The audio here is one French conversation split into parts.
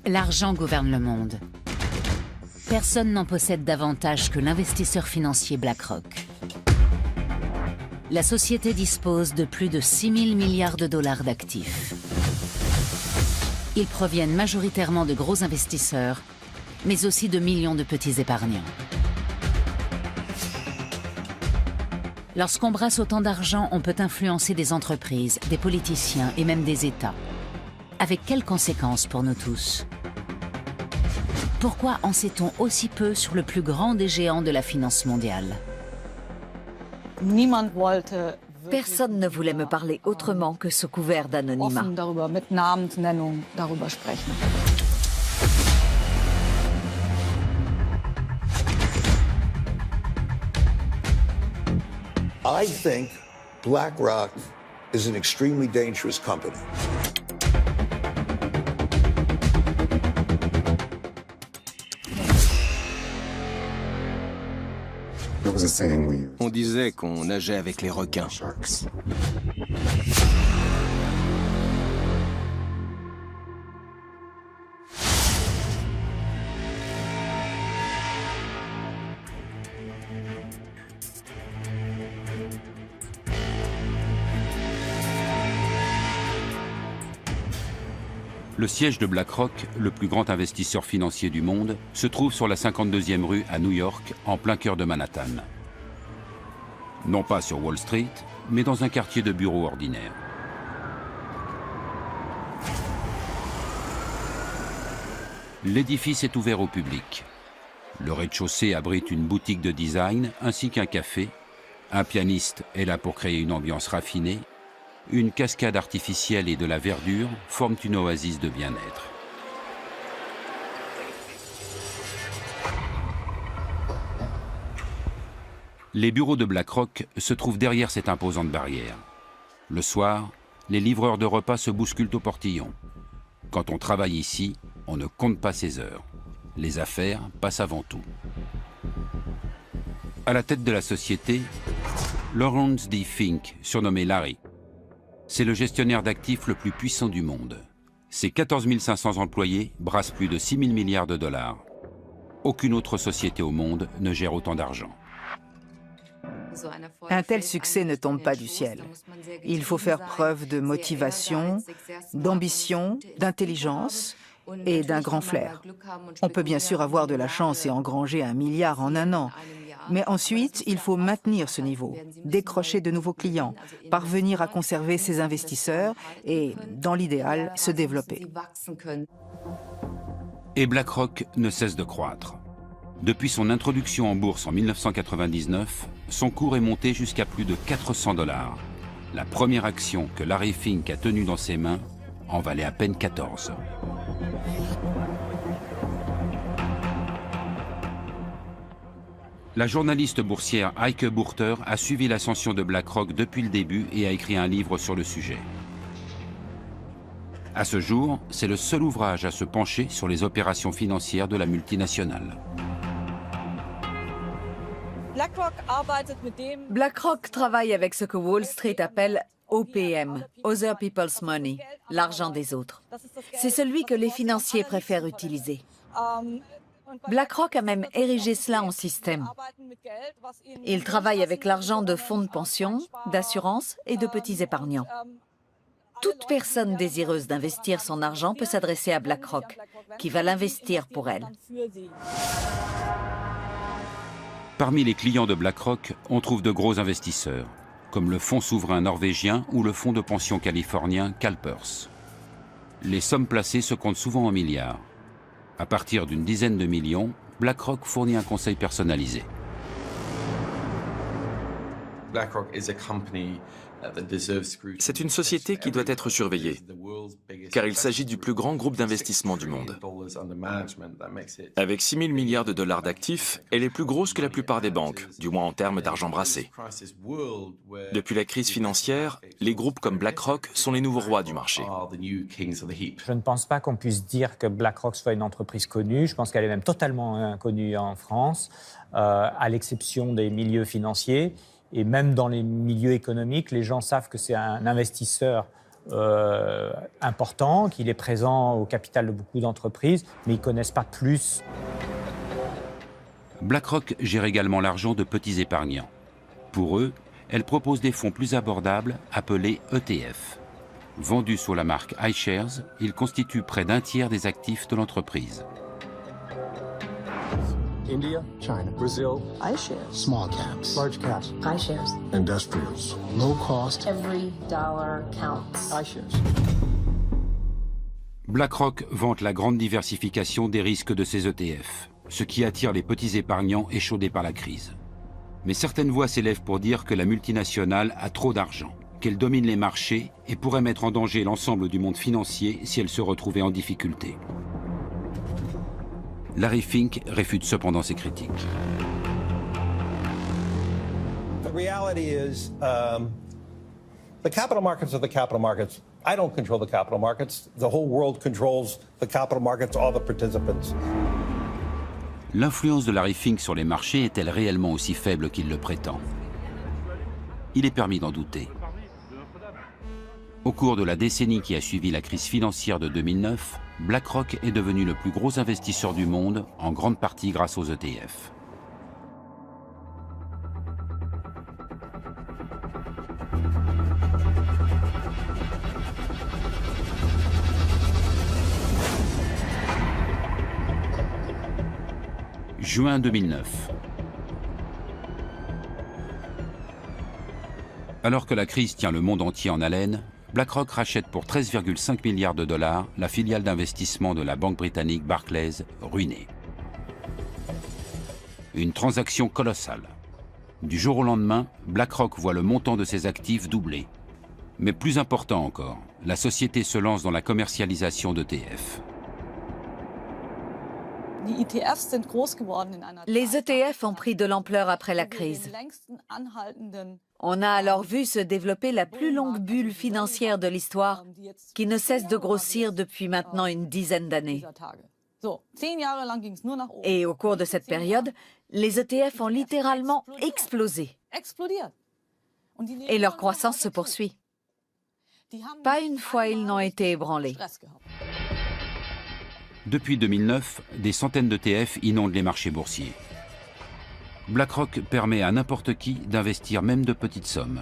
L'argent gouverne le monde. Personne n'en possède davantage que l'investisseur financier BlackRock. La société dispose de plus de 6 000 milliards de dollars d'actifs. Ils proviennent majoritairement de gros investisseurs, mais aussi de millions de petits épargnants. Lorsqu'on brasse autant d'argent, on peut influencer des entreprises, des politiciens et même des États. Avec quelles conséquences pour nous tous? Pourquoi en sait-on aussi peu sur le plus grand des géants de la finance mondiale? Personne ne voulait me parler autrement que sous couvert d'anonymat. I think BlackRock is an extremely dangerous company. On disait qu'on nageait avec les requins. Le siège de BlackRock, le plus grand investisseur financier du monde, se trouve sur la 52e rue à New York, en plein cœur de Manhattan. Non pas sur Wall Street, mais dans un quartier de bureaux ordinaire. L'édifice est ouvert au public. Le rez-de-chaussée abrite une boutique de design ainsi qu'un café. Un pianiste est là pour créer une ambiance raffinée. Une cascade artificielle et de la verdure forment une oasis de bien-être. Les bureaux de BlackRock se trouvent derrière cette imposante barrière. Le soir, les livreurs de repas se bousculent au portillon. Quand on travaille ici, on ne compte pas ses heures. Les affaires passent avant tout. À la tête de la société, Lawrence D. Fink, surnommé Larry. C'est le gestionnaire d'actifs le plus puissant du monde. Ses 14 500 employés brassent plus de 6 000 milliards de dollars. Aucune autre société au monde ne gère autant d'argent. Un tel succès ne tombe pas du ciel. Il faut faire preuve de motivation, d'ambition, d'intelligence et d'un grand flair. On peut bien sûr avoir de la chance et engranger 1 milliard en un an. Mais ensuite, il faut maintenir ce niveau, décrocher de nouveaux clients, parvenir à conserver ses investisseurs et, dans l'idéal, se développer. Et BlackRock ne cesse de croître. Depuis son introduction en bourse en 1999, son cours est monté jusqu'à plus de 400 $. La première action que Larry Fink a tenue dans ses mains en valait à peine 14. La journaliste boursière Heike Burter a suivi l'ascension de BlackRock depuis le début et a écrit un livre sur le sujet. À ce jour, c'est le seul ouvrage à se pencher sur les opérations financières de la multinationale. BlackRock travaille avec ce que Wall Street appelle OPM, Other People's Money, l'argent des autres. C'est celui que les financiers préfèrent utiliser. BlackRock a même érigé cela en système. Il travaille avec l'argent de fonds de pension, d'assurance et de petits épargnants. Toute personne désireuse d'investir son argent peut s'adresser à BlackRock, qui va l'investir pour elle. Parmi les clients de BlackRock, on trouve de gros investisseurs, comme le fonds souverain norvégien ou le fonds de pension californien CalPERS. Les sommes placées se comptent souvent en milliards. À partir d'une dizaine de millions, BlackRock fournit un conseil personnalisé. C'est une société qui doit être surveillée, car il s'agit du plus grand groupe d'investissement du monde. Avec 6 000 milliards de dollars d'actifs, elle est plus grosse que la plupart des banques, du moins en termes d'argent brassé. Depuis la crise financière, les groupes comme BlackRock sont les nouveaux rois du marché. Je ne pense pas qu'on puisse dire que BlackRock soit une entreprise connue. Je pense qu'elle est même totalement inconnue en France, à l'exception des milieux financiers. Et même dans les milieux économiques, les gens savent que c'est un investisseur important, qu'il est présent au capital de beaucoup d'entreprises, mais ils ne connaissent pas plus. BlackRock gère également l'argent de petits épargnants. Pour eux, elle propose des fonds plus abordables appelés ETF. Vendus sous la marque iShares, ils constituent près d'un tiers des actifs de l'entreprise. India, China, Brazil, iShares, small caps, large caps, iShares, industrials, low cost, every dollar counts, iShares. BlackRock vante la grande diversification des risques de ses ETF, ce qui attire les petits épargnants échaudés par la crise. Mais certaines voix s'élèvent pour dire que la multinationale a trop d'argent, qu'elle domine les marchés et pourrait mettre en danger l'ensemble du monde financier si elle se retrouvait en difficulté. Larry Fink réfute cependant ces critiques. The reality is, the capital markets are the capital markets. I don't control the capital markets. The whole world controls the capital markets, all the participants. L'influence de Larry Fink sur les marchés est-elle réellement aussi faible qu'il le prétend? Il est permis d'en douter. Au cours de la décennie qui a suivi la crise financière de 2009, BlackRock est devenu le plus gros investisseur du monde, en grande partie grâce aux ETF. Juin 2009. Alors que la crise tient le monde entier en haleine, BlackRock rachète pour 13,5 milliards de dollars la filiale d'investissement de la banque britannique Barclays, ruinée. Une transaction colossale. Du jour au lendemain, BlackRock voit le montant de ses actifs doubler. Mais plus important encore, la société se lance dans la commercialisation d'ETF. Les ETF ont pris de l'ampleur après la crise. On a alors vu se développer la plus longue bulle financière de l'histoire, qui ne cesse de grossir depuis maintenant une dizaine d'années. Et au cours de cette période, les ETF ont littéralement explosé. Et leur croissance se poursuit. Pas une fois ils n'ont été ébranlés. Depuis 2009, des centaines d'ETF inondent les marchés boursiers. BlackRock permet à n'importe qui d'investir même de petites sommes.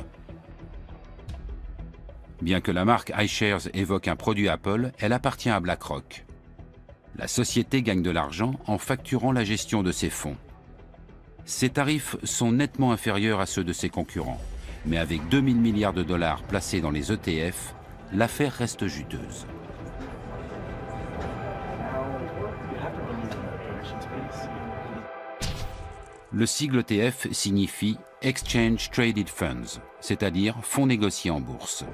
Bien que la marque iShares évoque un produit Apple, elle appartient à BlackRock. La société gagne de l'argent en facturant la gestion de ses fonds. Ses tarifs sont nettement inférieurs à ceux de ses concurrents, mais avec 2000 milliards de dollars placés dans les ETF, l'affaire reste juteuse. Le sigle ETF signifie Exchange Traded Funds, c'est-à-dire fonds négociés en bourse.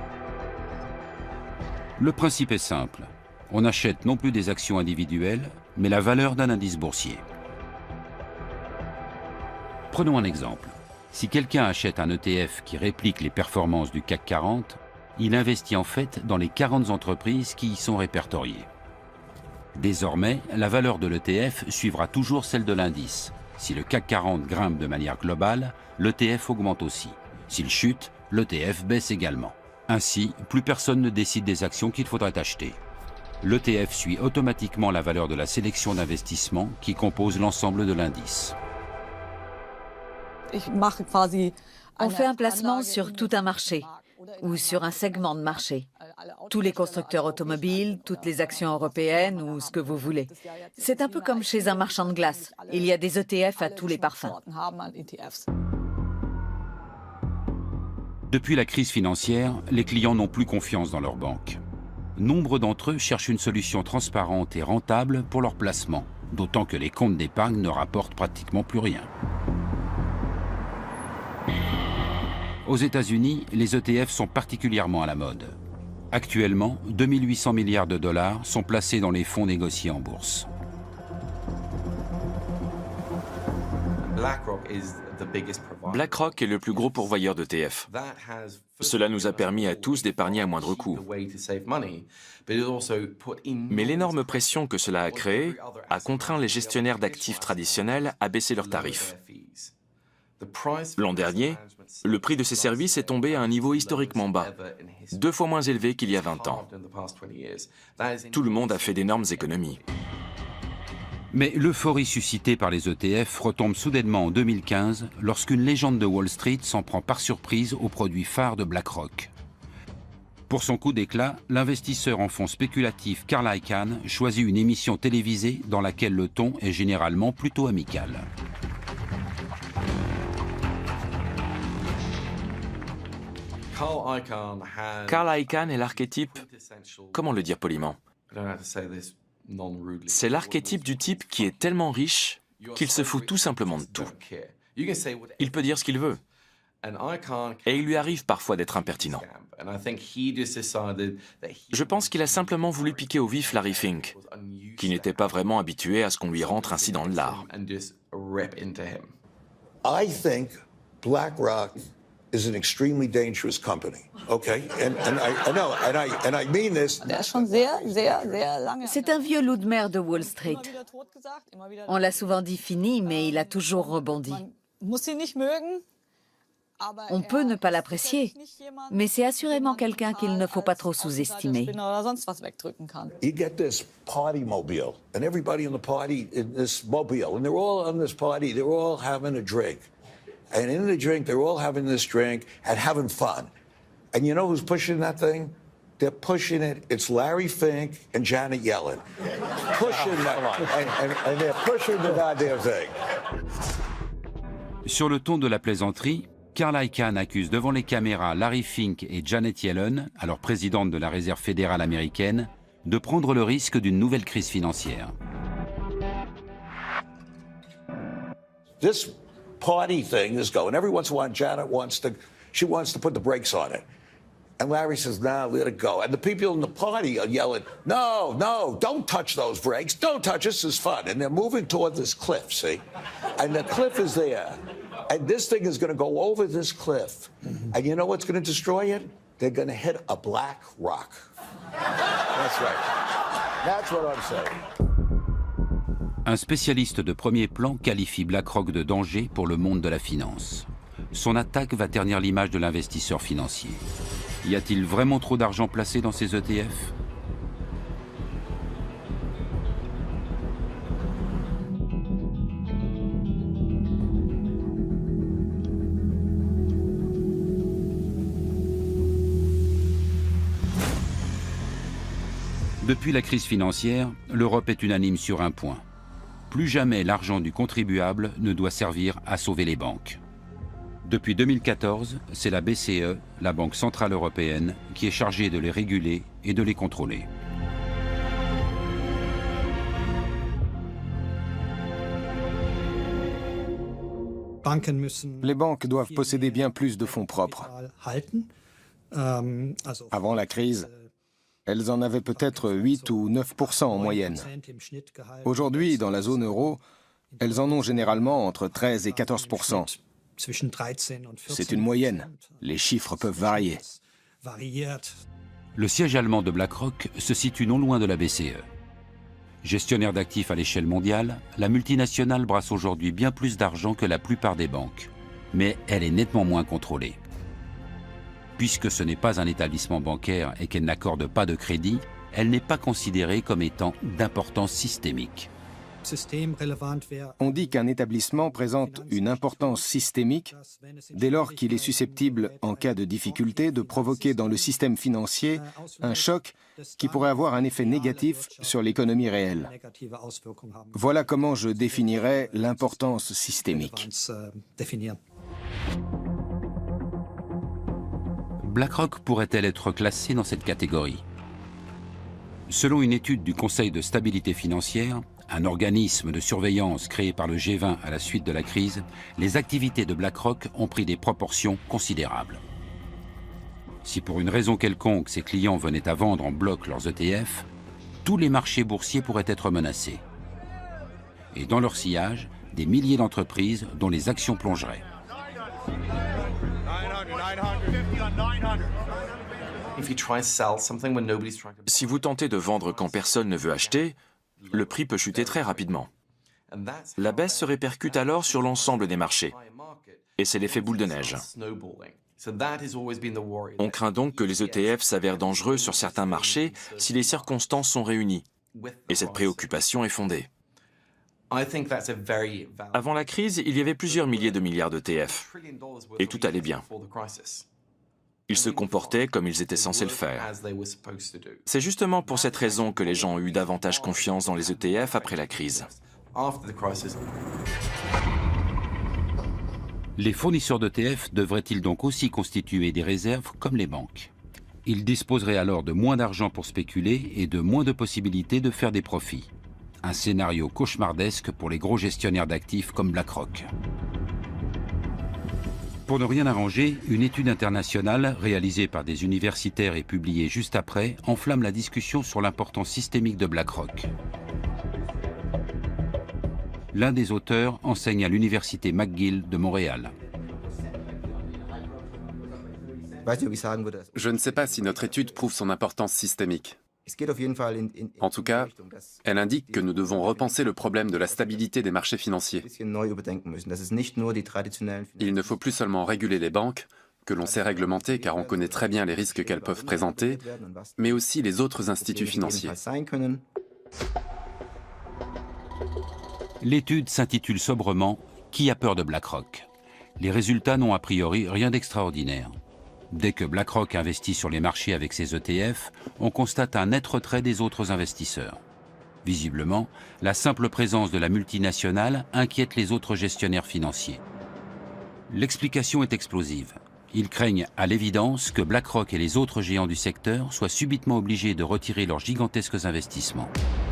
Le principe est simple. On achète non plus des actions individuelles, mais la valeur d'un indice boursier. Prenons un exemple. Si quelqu'un achète un ETF qui réplique les performances du CAC 40, il investit en fait dans les 40 entreprises qui y sont répertoriées. Désormais, la valeur de l'ETF suivra toujours celle de l'indice. Si le CAC 40 grimpe de manière globale, l'ETF augmente aussi. S'il chute, l'ETF baisse également. Ainsi, plus personne ne décide des actions qu'il faudrait acheter. L'ETF suit automatiquement la valeur de la sélection d'investissement qui compose l'ensemble de l'indice. On fait un placement sur tout un marché ou sur un segment de marché. Tous les constructeurs automobiles, toutes les actions européennes ou ce que vous voulez. C'est un peu comme chez un marchand de glace. Il y a des ETF à tous les parfums. Depuis la crise financière, les clients n'ont plus confiance dans leurs banques. Nombre d'entre eux cherchent une solution transparente et rentable pour leur placement, d'autant que les comptes d'épargne ne rapportent pratiquement plus rien. Aux États-Unis, les ETF sont particulièrement à la mode. Actuellement, 2800 milliards de dollars sont placés dans les fonds négociés en bourse. BlackRock est le plus gros pourvoyeur d'ETF. Cela nous a permis à tous d'épargner à moindre coût. Mais l'énorme pression que cela a créée a contraint les gestionnaires d'actifs traditionnels à baisser leurs tarifs. L'an dernier, le prix de ces services est tombé à un niveau historiquement bas, 2 fois moins élevé qu'il y a 20 ans. Tout le monde a fait d'énormes économies. Mais l'euphorie suscitée par les ETF retombe soudainement en 2015 lorsqu'une légende de Wall Street s'en prend par surprise aux produits phares de BlackRock. Pour son coup d'éclat, l'investisseur en fonds spéculatif Carl Icahn choisit une émission télévisée dans laquelle le ton est généralement plutôt amical. Carl Icahn est l'archétype, comment le dire poliment? C'est l'archétype du type qui est tellement riche qu'il se fout tout simplement de tout. Il peut dire ce qu'il veut. Et il lui arrive parfois d'être impertinent. Je pense qu'il a simplement voulu piquer au vif Larry Fink, qui n'était pas vraiment habitué à ce qu'on lui rentre ainsi dans le lard. I think BlackRock is an extremely dangerous company. Okay, and I mean this. C'est un vieux loup de mer de Wall Street. On l'a souvent dit fini, mais il a toujours rebondi. On peut ne pas l'apprécier, mais c'est assurément quelqu'un qu'il ne faut pas trop sous-estimer. You get this party mobile, and everybody in the party in this mobile, and they're all on this party, they're all having a drink. And in the drink, they're all having this drink and having fun. And you know who's pushing that thing? They're pushing it. It's Larry Fink and Janet Yellen. Pushing that. And they're pushing the goddamn thing. Sur le ton de la plaisanterie, Carl Icahn accuse devant les caméras Larry Fink et Janet Yellen, alors présidente de la Réserve fédérale américaine, de prendre le risque d'une nouvelle crise financière. This party thing is going. Every once in a while, Janet wants to put the brakes on it. And Larry says, nah, let it go. And the people in the party are yelling, no, no, don't touch those brakes. Don't touch, this is fun. And they're moving toward this cliff, see? And the cliff is there. And this thing is going to go over this cliff. And you know what's going to destroy it? They're going to hit a black rock. That's right. That's what I'm saying. Un spécialiste de premier plan qualifie BlackRock de danger pour le monde de la finance. Son attaque va ternir l'image de l'investisseur financier. Y a-t-il vraiment trop d'argent placé dans ces ETF ? Depuis la crise financière, l'Europe est unanime sur un point. Plus jamais l'argent du contribuable ne doit servir à sauver les banques. Depuis 2014, c'est la BCE, la Banque centrale européenne, qui est chargée de les réguler et de les contrôler. Les banques doivent posséder bien plus de fonds propres. Avant la crise, elles en avaient peut-être 8 ou 9% en moyenne. Aujourd'hui, dans la zone euro, elles en ont généralement entre 13 et 14%. C'est une moyenne. Les chiffres peuvent varier. Le siège allemand de BlackRock se situe non loin de la BCE. Gestionnaire d'actifs à l'échelle mondiale, la multinationale brasse aujourd'hui bien plus d'argent que la plupart des banques. Mais elle est nettement moins contrôlée. Puisque ce n'est pas un établissement bancaire et qu'elle n'accorde pas de crédit, elle n'est pas considérée comme étant d'importance systémique. On dit qu'un établissement présente une importance systémique dès lors qu'il est susceptible, en cas de difficulté, de provoquer dans le système financier un choc qui pourrait avoir un effet négatif sur l'économie réelle. Voilà comment je définirais l'importance systémique. BlackRock pourrait-elle être classée dans cette catégorie? Selon une étude du Conseil de stabilité financière, un organisme de surveillance créé par le G20 à la suite de la crise, les activités de BlackRock ont pris des proportions considérables. Si pour une raison quelconque ses clients venaient à vendre en bloc leurs ETF, tous les marchés boursiers pourraient être menacés. Et dans leur sillage, des milliers d'entreprises dont les actions plongeraient. Si vous tentez de vendre quand personne ne veut acheter, le prix peut chuter très rapidement. La baisse se répercute alors sur l'ensemble des marchés. Et c'est l'effet boule de neige. On craint donc que les ETF s'avèrent dangereux sur certains marchés si les circonstances sont réunies. Et cette préoccupation est fondée. Avant la crise, il y avait plusieurs milliers de milliards d'ETF. Et tout allait bien. Ils se comportaient comme ils étaient censés le faire. C'est justement pour cette raison que les gens ont eu davantage confiance dans les ETF après la crise. Les fournisseurs d'ETF devraient-ils donc aussi constituer des réserves comme les banques? Ils disposeraient alors de moins d'argent pour spéculer et de moins de possibilités de faire des profits. Un scénario cauchemardesque pour les gros gestionnaires d'actifs comme BlackRock. Pour ne rien arranger, une étude internationale réalisée par des universitaires et publiée juste après enflamme la discussion sur l'importance systémique de BlackRock. L'un des auteurs enseigne à l'université McGill de Montréal. Je ne sais pas si notre étude prouve son importance systémique. En tout cas, elle indique que nous devons repenser le problème de la stabilité des marchés financiers. Il ne faut plus seulement réguler les banques, que l'on sait réglementer car on connaît très bien les risques qu'elles peuvent présenter, mais aussi les autres instituts financiers. L'étude s'intitule sobrement « Qui a peur de BlackRock ?» Les résultats n'ont a priori rien d'extraordinaire. Dès que BlackRock investit sur les marchés avec ses ETF, on constate un net retrait des autres investisseurs. Visiblement, la simple présence de la multinationale inquiète les autres gestionnaires financiers. L'explication est explosive. Ils craignent à l'évidence que BlackRock et les autres géants du secteur soient subitement obligés de retirer leurs gigantesques investissements.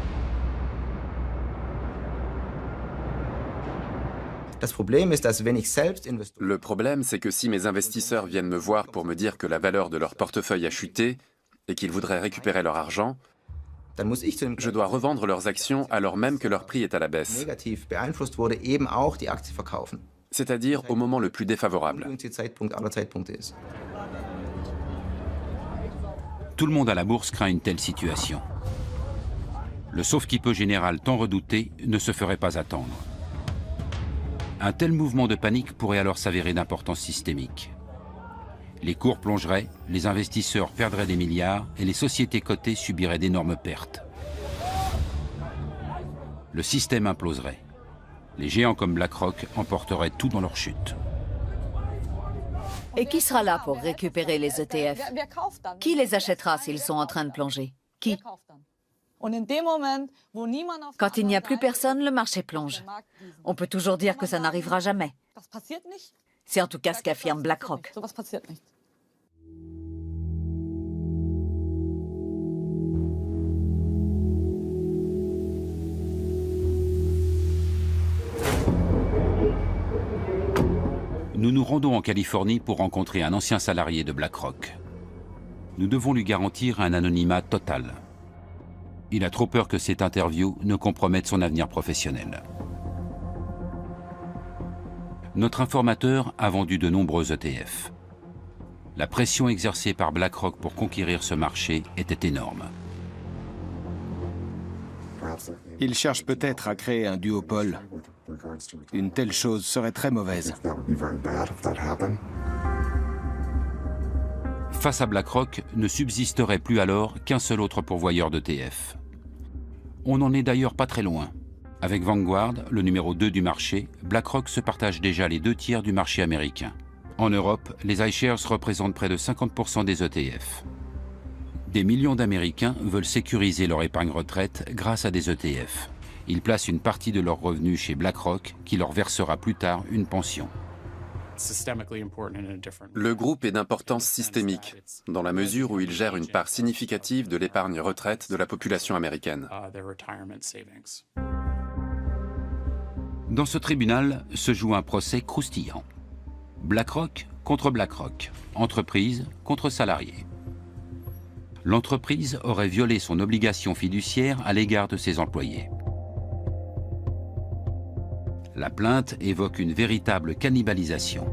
Le problème, c'est que si mes investisseurs viennent me voir pour me dire que la valeur de leur portefeuille a chuté et qu'ils voudraient récupérer leur argent, je dois revendre leurs actions alors même que leur prix est à la baisse. C'est-à-dire au moment le plus défavorable. Tout le monde à la bourse craint une telle situation. Le sauve-qui-peut général tant redouté ne se ferait pas attendre. Un tel mouvement de panique pourrait alors s'avérer d'importance systémique. Les cours plongeraient, les investisseurs perdraient des milliards et les sociétés cotées subiraient d'énormes pertes. Le système imploserait. Les géants comme BlackRock emporteraient tout dans leur chute. Et qui sera là pour récupérer les ETF? Qui les achètera s'ils sont en train de plonger? Qui? Quand il n'y a plus personne, le marché plonge. On peut toujours dire que ça n'arrivera jamais. C'est en tout cas ce qu'affirme BlackRock. Nous nous rendons en Californie pour rencontrer un ancien salarié de BlackRock. Nous devons lui garantir un anonymat total. Il a trop peur que cette interview ne compromette son avenir professionnel. Notre informateur a vendu de nombreux ETF. La pression exercée par BlackRock pour conquérir ce marché était énorme. Il cherche peut-être à créer un duopole. Une telle chose serait très mauvaise. Face à BlackRock, ne subsisterait plus alors qu'un seul autre pourvoyeur d'ETF. On n'en est d'ailleurs pas très loin. Avec Vanguard, le numéro 2 du marché, BlackRock se partage déjà les 2/3 du marché américain. En Europe, les iShares représentent près de 50% des ETF. Des millions d'Américains veulent sécuriser leur épargne retraite grâce à des ETF. Ils placent une partie de leurs revenus chez BlackRock qui leur versera plus tard une pension. Le groupe est d'importance systémique, dans la mesure où il gère une part significative de l'épargne retraite de la population américaine. Dans ce tribunal se joue un procès croustillant. BlackRock contre BlackRock, entreprise contre salarié. L'entreprise aurait violé son obligation fiduciaire à l'égard de ses employés. La plainte évoque une véritable cannibalisation.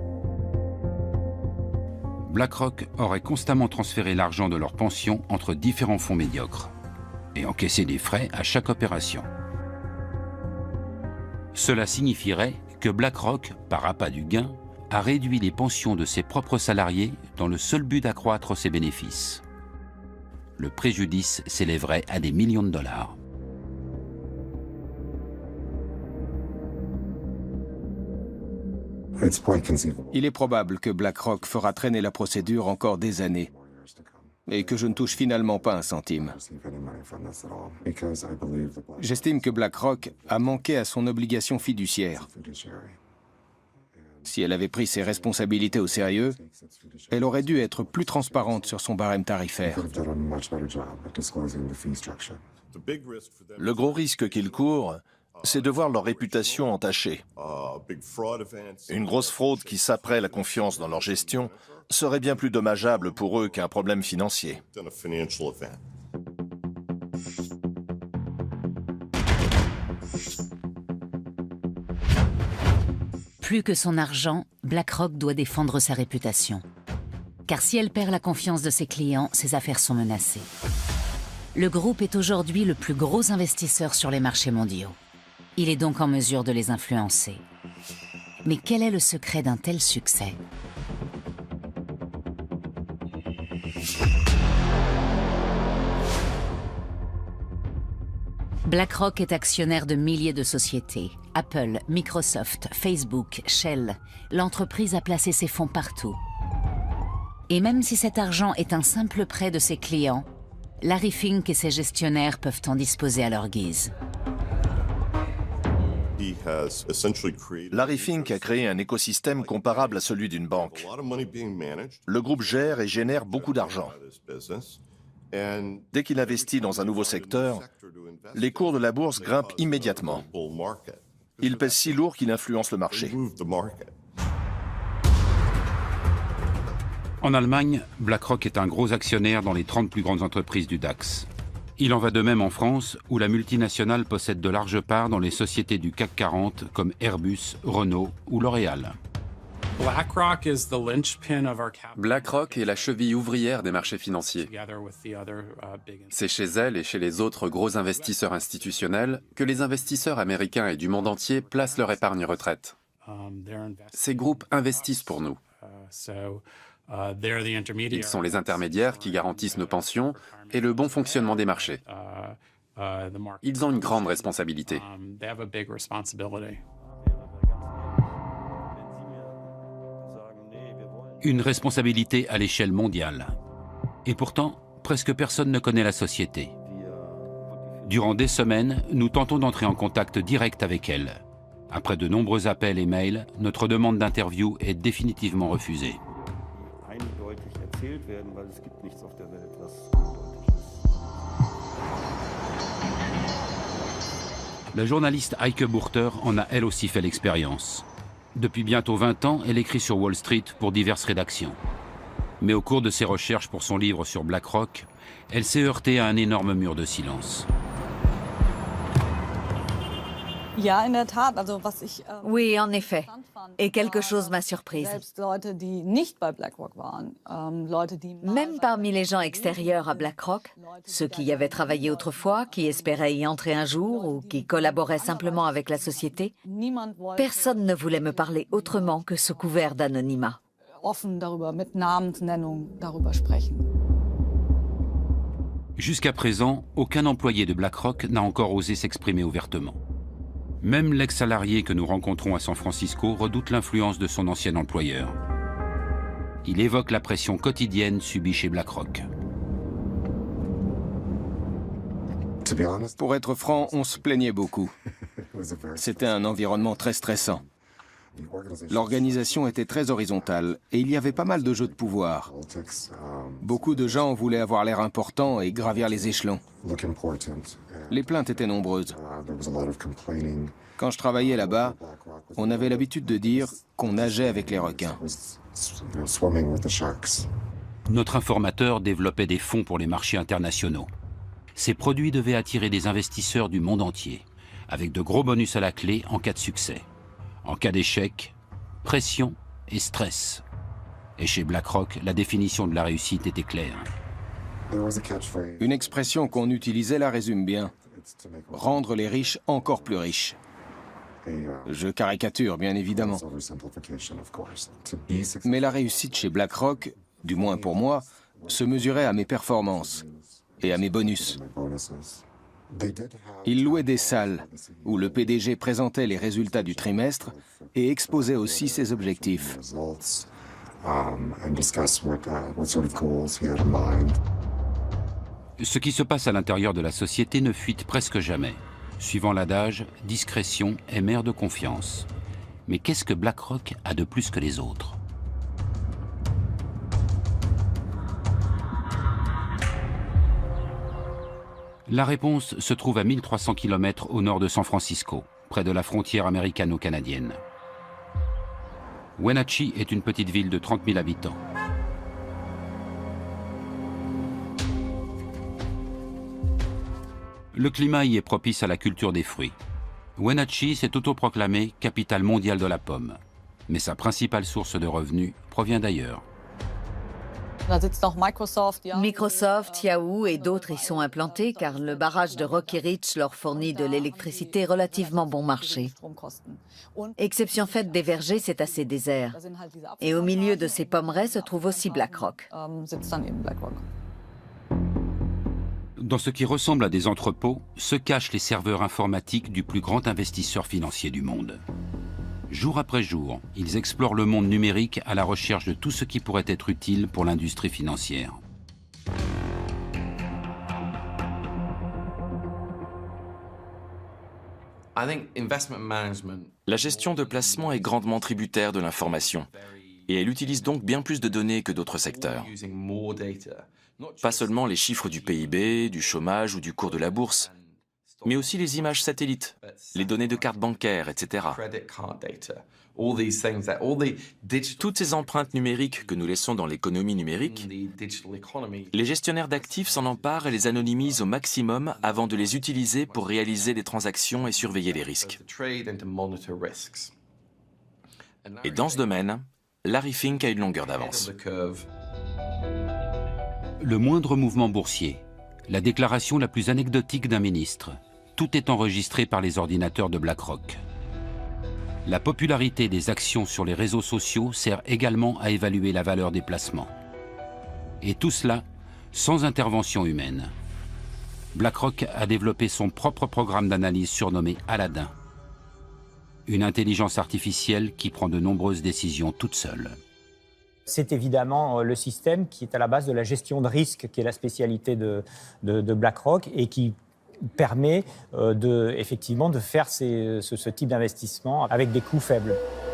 BlackRock aurait constamment transféré l'argent de leur pension entre différents fonds médiocres et encaissé des frais à chaque opération. Cela signifierait que BlackRock, par appât du gain, a réduit les pensions de ses propres salariés dans le seul but d'accroître ses bénéfices. Le préjudice s'élèverait à des millions de dollars. Il est probable que BlackRock fera traîner la procédure encore des années et que je ne touche finalement pas un centime. J'estime que BlackRock a manqué à son obligation fiduciaire. Si elle avait pris ses responsabilités au sérieux, elle aurait dû être plus transparente sur son barème tarifaire. Le gros risque qu'ils courent, c'est de voir leur réputation entachée. Une grosse fraude qui saperait la confiance dans leur gestion serait bien plus dommageable pour eux qu'un problème financier. Plus que son argent, BlackRock doit défendre sa réputation. Car si elle perd la confiance de ses clients, ses affaires sont menacées. Le groupe est aujourd'hui le plus gros investisseur sur les marchés mondiaux. Il est donc en mesure de les influencer. Mais quel est le secret d'un tel succès? BlackRock est actionnaire de milliers de sociétés. Apple, Microsoft, Facebook, Shell. L'entreprise a placé ses fonds partout. Et même si cet argent est un simple prêt de ses clients, Larry Fink et ses gestionnaires peuvent en disposer à leur guise. Larry Fink a créé un écosystème comparable à celui d'une banque. Le groupe gère et génère beaucoup d'argent. Dès qu'il investit dans un nouveau secteur, les cours de la bourse grimpent immédiatement. Il pèse si lourd qu'il influence le marché. En Allemagne, BlackRock est un gros actionnaire dans les 30 plus grandes entreprises du DAX. Il en va de même en France, où la multinationale possède de larges parts dans les sociétés du CAC 40 comme Airbus, Renault ou L'Oréal. BlackRock est la cheville ouvrière des marchés financiers. C'est chez elle et chez les autres gros investisseurs institutionnels que les investisseurs américains et du monde entier placent leur épargne retraite. Ces groupes investissent pour nous. Ils sont les intermédiaires qui garantissent nos pensions et le bon fonctionnement des marchés. Ils ont une grande responsabilité. Une responsabilité à l'échelle mondiale. Et pourtant, presque personne ne connaît la société. Durant des semaines, nous tentons d'entrer en contact direct avec elle. Après de nombreux appels et mails, notre demande d'interview est définitivement refusée. La journaliste Heike Burter en a elle aussi fait l'expérience. Depuis bientôt 20 ans, elle écrit sur Wall Street pour diverses rédactions. Mais au cours de ses recherches pour son livre sur BlackRock, elle s'est heurtée à un énorme mur de silence. Oui, en effet. Et quelque chose m'a surprise. Même parmi les gens extérieurs à BlackRock, ceux qui y avaient travaillé autrefois, qui espéraient y entrer un jour ou qui collaboraient simplement avec la société, personne ne voulait me parler autrement que sous couvert d'anonymat. Jusqu'à présent, aucun employé de BlackRock n'a encore osé s'exprimer ouvertement. Même l'ex-salarié que nous rencontrons à San Francisco redoute l'influence de son ancien employeur. Il évoque la pression quotidienne subie chez BlackRock. Pour être franc, on se plaignait beaucoup. C'était un environnement très stressant. L'organisation était très horizontale et il y avait pas mal de jeux de pouvoir. Beaucoup de gens voulaient avoir l'air important et gravir les échelons. Les plaintes étaient nombreuses. Quand je travaillais là-bas, on avait l'habitude de dire qu'on nageait avec les requins. Notre informateur développait des fonds pour les marchés internationaux. Ces produits devaient attirer des investisseurs du monde entier, avec de gros bonus à la clé en cas de succès. En cas d'échec, pression et stress. Et chez BlackRock, la définition de la réussite était claire. Une expression qu'on utilisait la résume bien. Rendre les riches encore plus riches. Je caricature, bien évidemment. Mais la réussite chez BlackRock, du moins pour moi, se mesurait à mes performances et à mes bonus. Ils louaient des salles où le PDG présentait les résultats du trimestre et exposait aussi ses objectifs. Ce qui se passe à l'intérieur de la société ne fuite presque jamais. Suivant l'adage, discrétion est mère de confiance. Mais qu'est-ce que BlackRock a de plus que les autres? La réponse se trouve à 1300 km au nord de San Francisco, près de la frontière américano-canadienne. Wenatchee est une petite ville de 30 000 habitants. Le climat y est propice à la culture des fruits. Wenatchee s'est autoproclamée capitale mondiale de la pomme. Mais sa principale source de revenus provient d'ailleurs. Microsoft, Yahoo et d'autres y sont implantés car le barrage de Rocky Ridge leur fournit de l'électricité relativement bon marché. Exception faite des vergers, c'est assez désert. Et au milieu de ces pommeraies se trouve aussi BlackRock. Dans ce qui ressemble à des entrepôts, se cachent les serveurs informatiques du plus grand investisseur financier du monde. Jour après jour, ils explorent le monde numérique à la recherche de tout ce qui pourrait être utile pour l'industrie financière. La gestion de placement est grandement tributaire de l'information et elle utilise donc bien plus de données que d'autres secteurs. Pas seulement les chiffres du PIB, du chômage ou du cours de la bourse, mais aussi les images satellites, les données de cartes bancaires, etc. Toutes ces empreintes numériques que nous laissons dans l'économie numérique, les gestionnaires d'actifs s'en emparent et les anonymisent au maximum avant de les utiliser pour réaliser des transactions et surveiller les risques. Et dans ce domaine, Larry Fink a une longueur d'avance. Le moindre mouvement boursier, la déclaration la plus anecdotique d'un ministre, tout est enregistré par les ordinateurs de BlackRock. La popularité des actions sur les réseaux sociaux sert également à évaluer la valeur des placements. Et tout cela sans intervention humaine. BlackRock a développé son propre programme d'analyse surnommé Aladdin. Une intelligence artificielle qui prend de nombreuses décisions toute seule. C'est évidemment le système qui est à la base de la gestion de risque, qui est la spécialité de BlackRock et qui permet effectivement de faire ce type d'investissement avec des coûts faibles.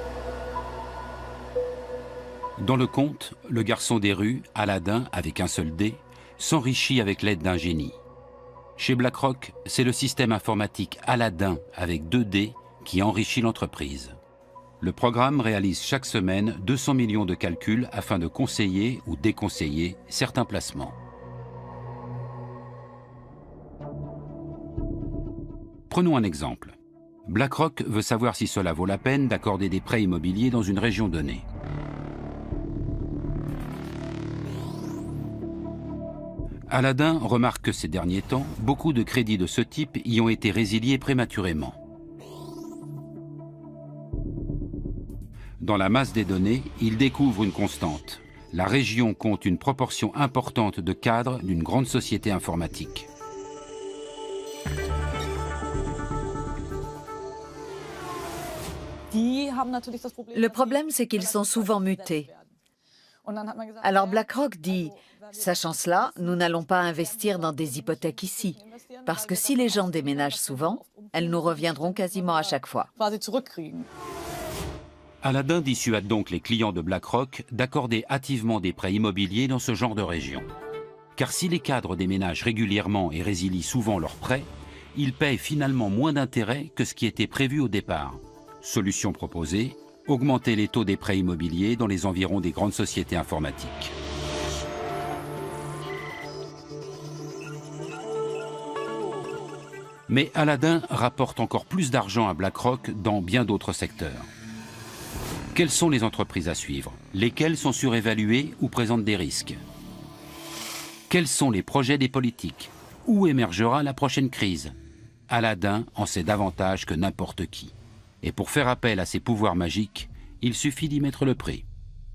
Dans le conte, le garçon des rues, Aladdin, avec un seul dé, s'enrichit avec l'aide d'un génie. Chez BlackRock, c'est le système informatique Aladdin avec 2 dés qui enrichit l'entreprise. Le programme réalise chaque semaine 200 millions de calculs afin de conseiller ou déconseiller certains placements. Prenons un exemple. BlackRock veut savoir si cela vaut la peine d'accorder des prêts immobiliers dans une région donnée. Aladdin remarque que ces derniers temps, beaucoup de crédits de ce type y ont été résiliés prématurément. Dans la masse des données, il découvre une constante. La région compte une proportion importante de cadres d'une grande société informatique. Le problème, c'est qu'ils sont souvent mutés. Alors BlackRock dit, sachant cela, nous n'allons pas investir dans des hypothèques ici, parce que si les gens déménagent souvent, elles nous reviendront quasiment à chaque fois. Aladdin dissuade donc les clients de BlackRock d'accorder hâtivement des prêts immobiliers dans ce genre de région. Car si les cadres déménagent régulièrement et résilient souvent leurs prêts, ils paient finalement moins d'intérêt que ce qui était prévu au départ. Solution proposée, augmenter les taux des prêts immobiliers dans les environs des grandes sociétés informatiques. Mais Aladdin rapporte encore plus d'argent à BlackRock dans bien d'autres secteurs. Quelles sont les entreprises à suivre? Lesquelles sont surévaluées ou présentent des risques? Quels sont les projets des politiques? Où émergera la prochaine crise? Aladdin en sait davantage que n'importe qui. Et pour faire appel à ses pouvoirs magiques, il suffit d'y mettre le prix.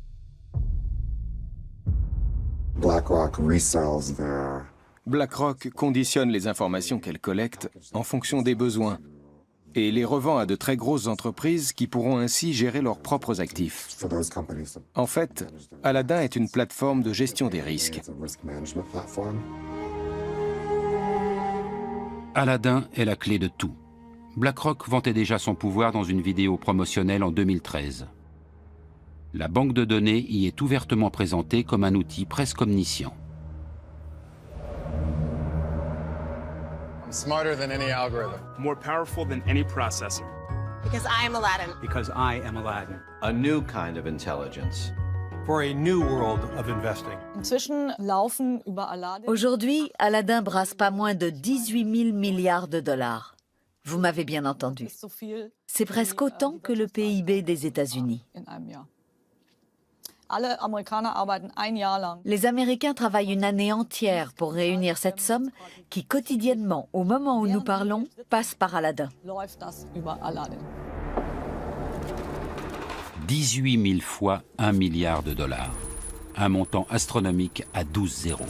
BlackRock conditionne les informations qu'elle collecte en fonction des besoins et les revend à de très grosses entreprises qui pourront ainsi gérer leurs propres actifs. En fait, Aladdin est une plateforme de gestion des risques. Aladdin est la clé de tout. BlackRock vantait déjà son pouvoir dans une vidéo promotionnelle en 2013. La banque de données y est ouvertement présentée comme un outil presque omniscient. I'm smarter than any algorithm. More powerful than any processor. Because I am Aladdin. Because I am Aladdin. A new kind of intelligence. For a new world of investing. Aujourd'hui, Aladdin brasse pas moins de 18 000 milliards de dollars. Vous m'avez bien entendu. C'est presque autant que le PIB des États-Unis. Les Américains travaillent une année entière pour réunir cette somme qui, quotidiennement, au moment où nous parlons, passe par Aladdin. 18 000 fois 1 milliard de dollars. Un montant astronomique à 12 zéros.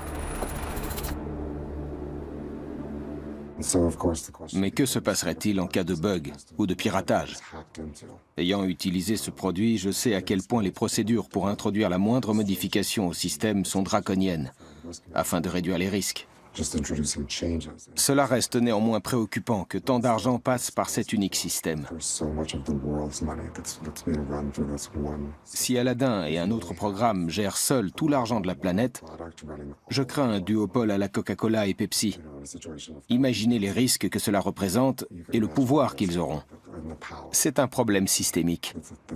Mais que se passerait-il en cas de bug ou de piratage? Ayant utilisé ce produit, je sais à quel point les procédures pour introduire la moindre modification au système sont draconiennes, afin de réduire les risques. Cela reste néanmoins préoccupant que tant d'argent passe par cet unique système. Si Aladdin et un autre programme gèrent seuls tout l'argent de la planète, je crains un duopole à la Coca-Cola et Pepsi. Imaginez les risques que cela représente et le pouvoir qu'ils auront. C'est un problème systémique.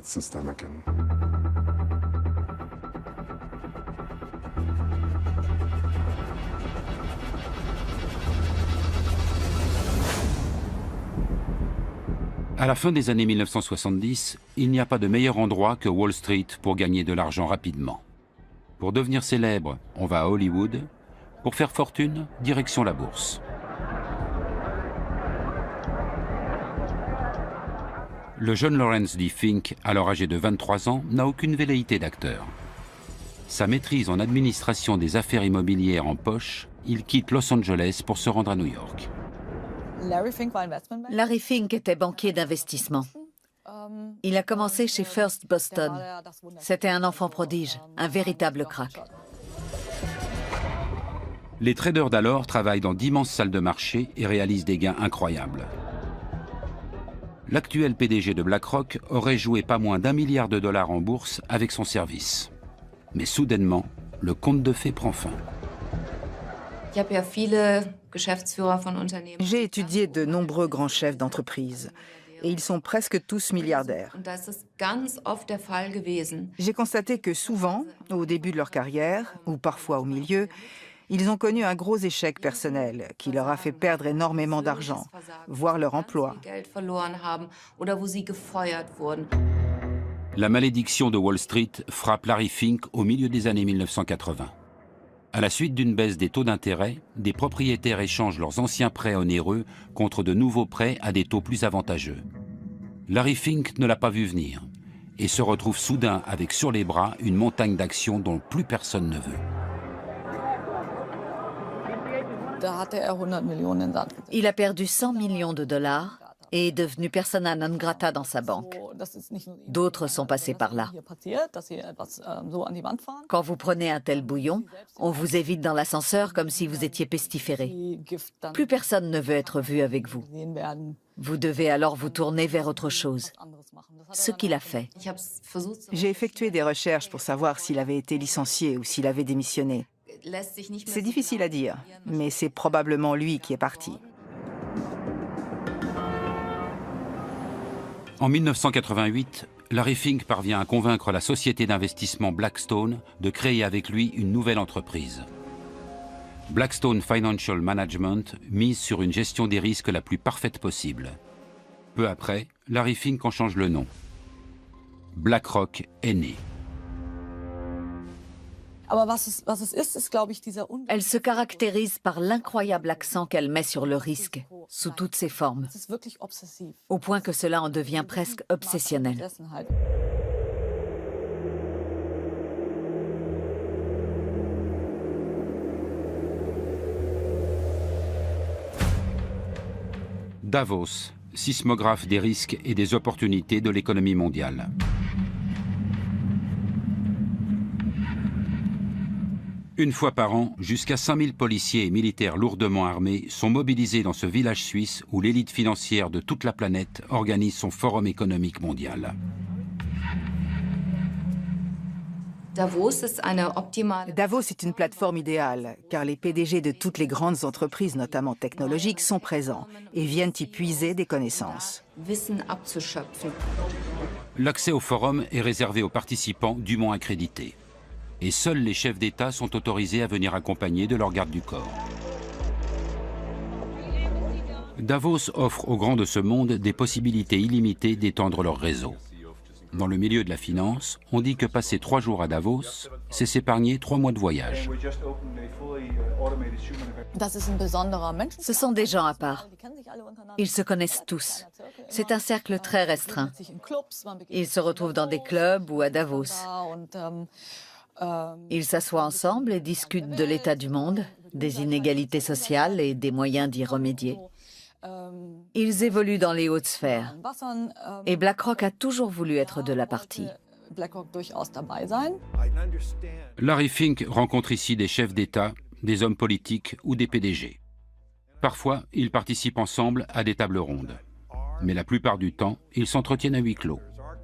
À la fin des années 1970, il n'y a pas de meilleur endroit que Wall Street pour gagner de l'argent rapidement. Pour devenir célèbre, on va à Hollywood. Pour faire fortune, direction la bourse. Le jeune Lawrence D. Fink, alors âgé de 23 ans, n'a aucune velléité d'acteur. Sa maîtrise en administration des affaires immobilières en poche, il quitte Los Angeles pour se rendre à New York. Larry Fink était banquier d'investissement. Il a commencé chez First Boston. C'était un enfant prodige, un véritable crack. Les traders d'alors travaillent dans d'immenses salles de marché et réalisent des gains incroyables. L'actuel PDG de BlackRock aurait joué pas moins d'1 milliard de dollars en bourse avec son service. Mais soudainement, le conte de fées prend fin. J'ai étudié de nombreux grands chefs d'entreprise et ils sont presque tous milliardaires. J'ai constaté que souvent, au début de leur carrière, ou parfois au milieu, ils ont connu un gros échec personnel qui leur a fait perdre énormément d'argent, voire leur emploi. La malédiction de Wall Street frappe Larry Fink au milieu des années 1980. À la suite d'une baisse des taux d'intérêt, des propriétaires échangent leurs anciens prêts onéreux contre de nouveaux prêts à des taux plus avantageux. Larry Fink ne l'a pas vu venir et se retrouve soudain avec sur les bras une montagne d'actions dont plus personne ne veut. Il a perdu 100 millions de dollars et est devenu persona non grata dans sa banque. D'autres sont passés par là. Quand vous prenez un tel bouillon, on vous évite dans l'ascenseur comme si vous étiez pestiféré. Plus personne ne veut être vu avec vous. Vous devez alors vous tourner vers autre chose. Ce qu'il a fait. J'ai effectué des recherches pour savoir s'il avait été licencié ou s'il avait démissionné. C'est difficile à dire, mais c'est probablement lui qui est parti. En 1988, Larry Fink parvient à convaincre la société d'investissement Blackstone de créer avec lui une nouvelle entreprise. Blackstone Financial Management mise sur une gestion des risques la plus parfaite possible. Peu après, Larry Fink en change le nom. BlackRock est né. Elle se caractérise par l'incroyable accent qu'elle met sur le risque, sous toutes ses formes, au point que cela en devient presque obsessionnel. Davos, sismographe des risques et des opportunités de l'économie mondiale. Une fois par an, jusqu'à 5000 policiers et militaires lourdement armés sont mobilisés dans ce village suisse où l'élite financière de toute la planète organise son forum économique mondial. Davos est une plateforme idéale, car les PDG de toutes les grandes entreprises, notamment technologiques, sont présents et viennent y puiser des connaissances. L'accès au forum est réservé aux participants dûment accrédités. Et seuls les chefs d'État sont autorisés à venir accompagnés de leur garde du corps. Davos offre aux grands de ce monde des possibilités illimitées d'étendre leur réseau. Dans le milieu de la finance, on dit que passer 3 jours à Davos, c'est s'épargner 3 mois de voyage. Ce sont des gens à part. Ils se connaissent tous. C'est un cercle très restreint. Ils se retrouvent dans des clubs ou à Davos. Ils s'assoient ensemble et discutent de l'état du monde, des inégalités sociales et des moyens d'y remédier. Ils évoluent dans les hautes sphères. Et BlackRock a toujours voulu être de la partie. Larry Fink rencontre ici des chefs d'État, des hommes politiques ou des PDG. Parfois, ils participent ensemble à des tables rondes. Mais la plupart du temps, ils s'entretiennent à huis clos.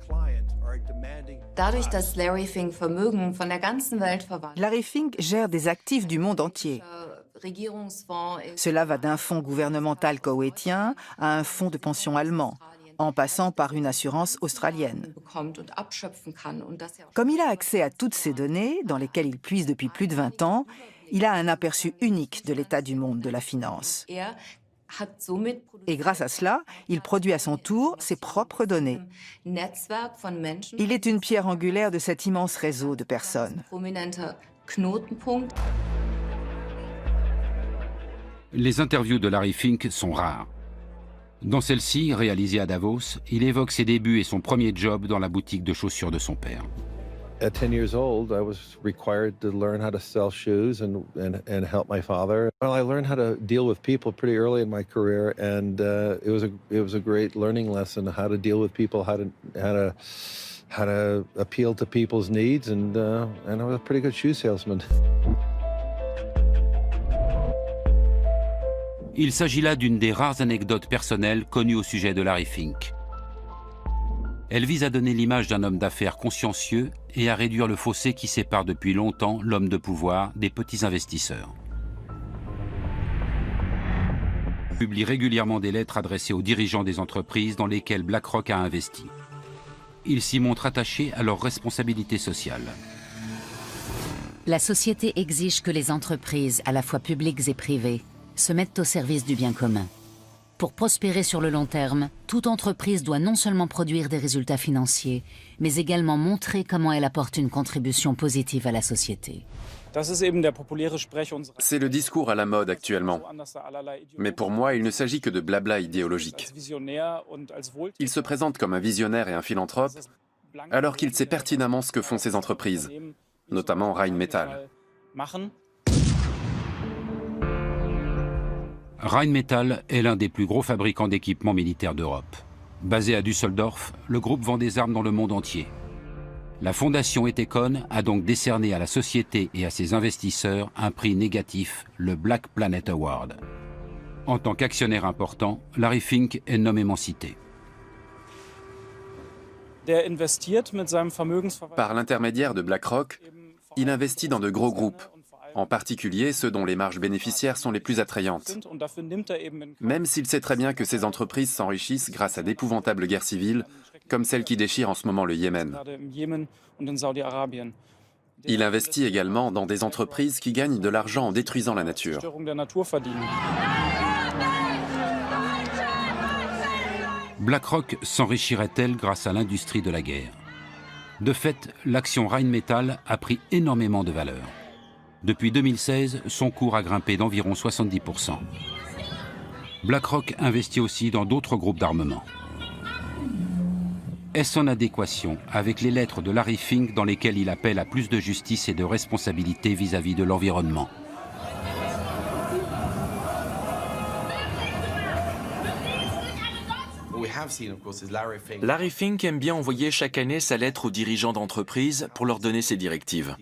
Larry Fink gère des actifs du monde entier. Cela va d'un fonds gouvernemental koweïtien à un fonds de pension allemand, en passant par une assurance australienne. Comme il a accès à toutes ces données, dans lesquelles il puise depuis plus de 20 ans, il a un aperçu unique de l'état du monde de la finance. Et grâce à cela, il produit à son tour ses propres données. Il est une pierre angulaire de cet immense réseau de personnes. Les interviews de Larry Fink sont rares. Dans celle-ci, réalisée à Davos, il évoque ses débuts et son premier job dans la boutique de chaussures de son père. At 10 years old, I was required to learn how to sell shoes and help my father. Well, I learned how to deal with people pretty early in my career, and it was a great learning lesson how to deal with people, how to appeal to people's needs, and I was a pretty good shoe salesman. Il s'agit là d'une des rares anecdotes personnelles connues au sujet de Larry Fink. Elle vise à donner l'image d'un homme d'affaires consciencieux et à réduire le fossé qui sépare depuis longtemps l'homme de pouvoir des petits investisseurs. Il publie régulièrement des lettres adressées aux dirigeants des entreprises dans lesquelles BlackRock a investi. Il s'y montre attaché à leurs responsabilités sociales. La société exige que les entreprises, à la fois publiques et privées, se mettent au service du bien commun. Pour prospérer sur le long terme, toute entreprise doit non seulement produire des résultats financiers, mais également montrer comment elle apporte une contribution positive à la société. C'est le discours à la mode actuellement. Mais pour moi, il ne s'agit que de blabla idéologique. Il se présente comme un visionnaire et un philanthrope, alors qu'il sait pertinemment ce que font ces entreprises, notamment Rheinmetall. Rheinmetall est l'un des plus gros fabricants d'équipements militaires d'Europe. Basé à Düsseldorf, le groupe vend des armes dans le monde entier. La fondation Ethecon a donc décerné à la société et à ses investisseurs un prix négatif, le Black Planet Award. En tant qu'actionnaire important, Larry Fink est nommément cité. Par l'intermédiaire de BlackRock, il investit dans de gros groupes, en particulier ceux dont les marges bénéficiaires sont les plus attrayantes. Même s'il sait très bien que ces entreprises s'enrichissent grâce à d'épouvantables guerres civiles, comme celle qui déchire en ce moment le Yémen. Il investit également dans des entreprises qui gagnent de l'argent en détruisant la nature. BlackRock s'enrichirait-elle grâce à l'industrie de la guerre? De fait, l'action Rheinmetall a pris énormément de valeur. Depuis 2016, son cours a grimpé d'environ 70%. BlackRock investit aussi dans d'autres groupes d'armement. Est-ce en adéquation avec les lettres de Larry Fink dans lesquelles il appelle à plus de justice et de responsabilité vis-à-vis de l'environnement? Larry Fink aime bien envoyer chaque année sa lettre aux dirigeants d'entreprise pour leur donner ses directives.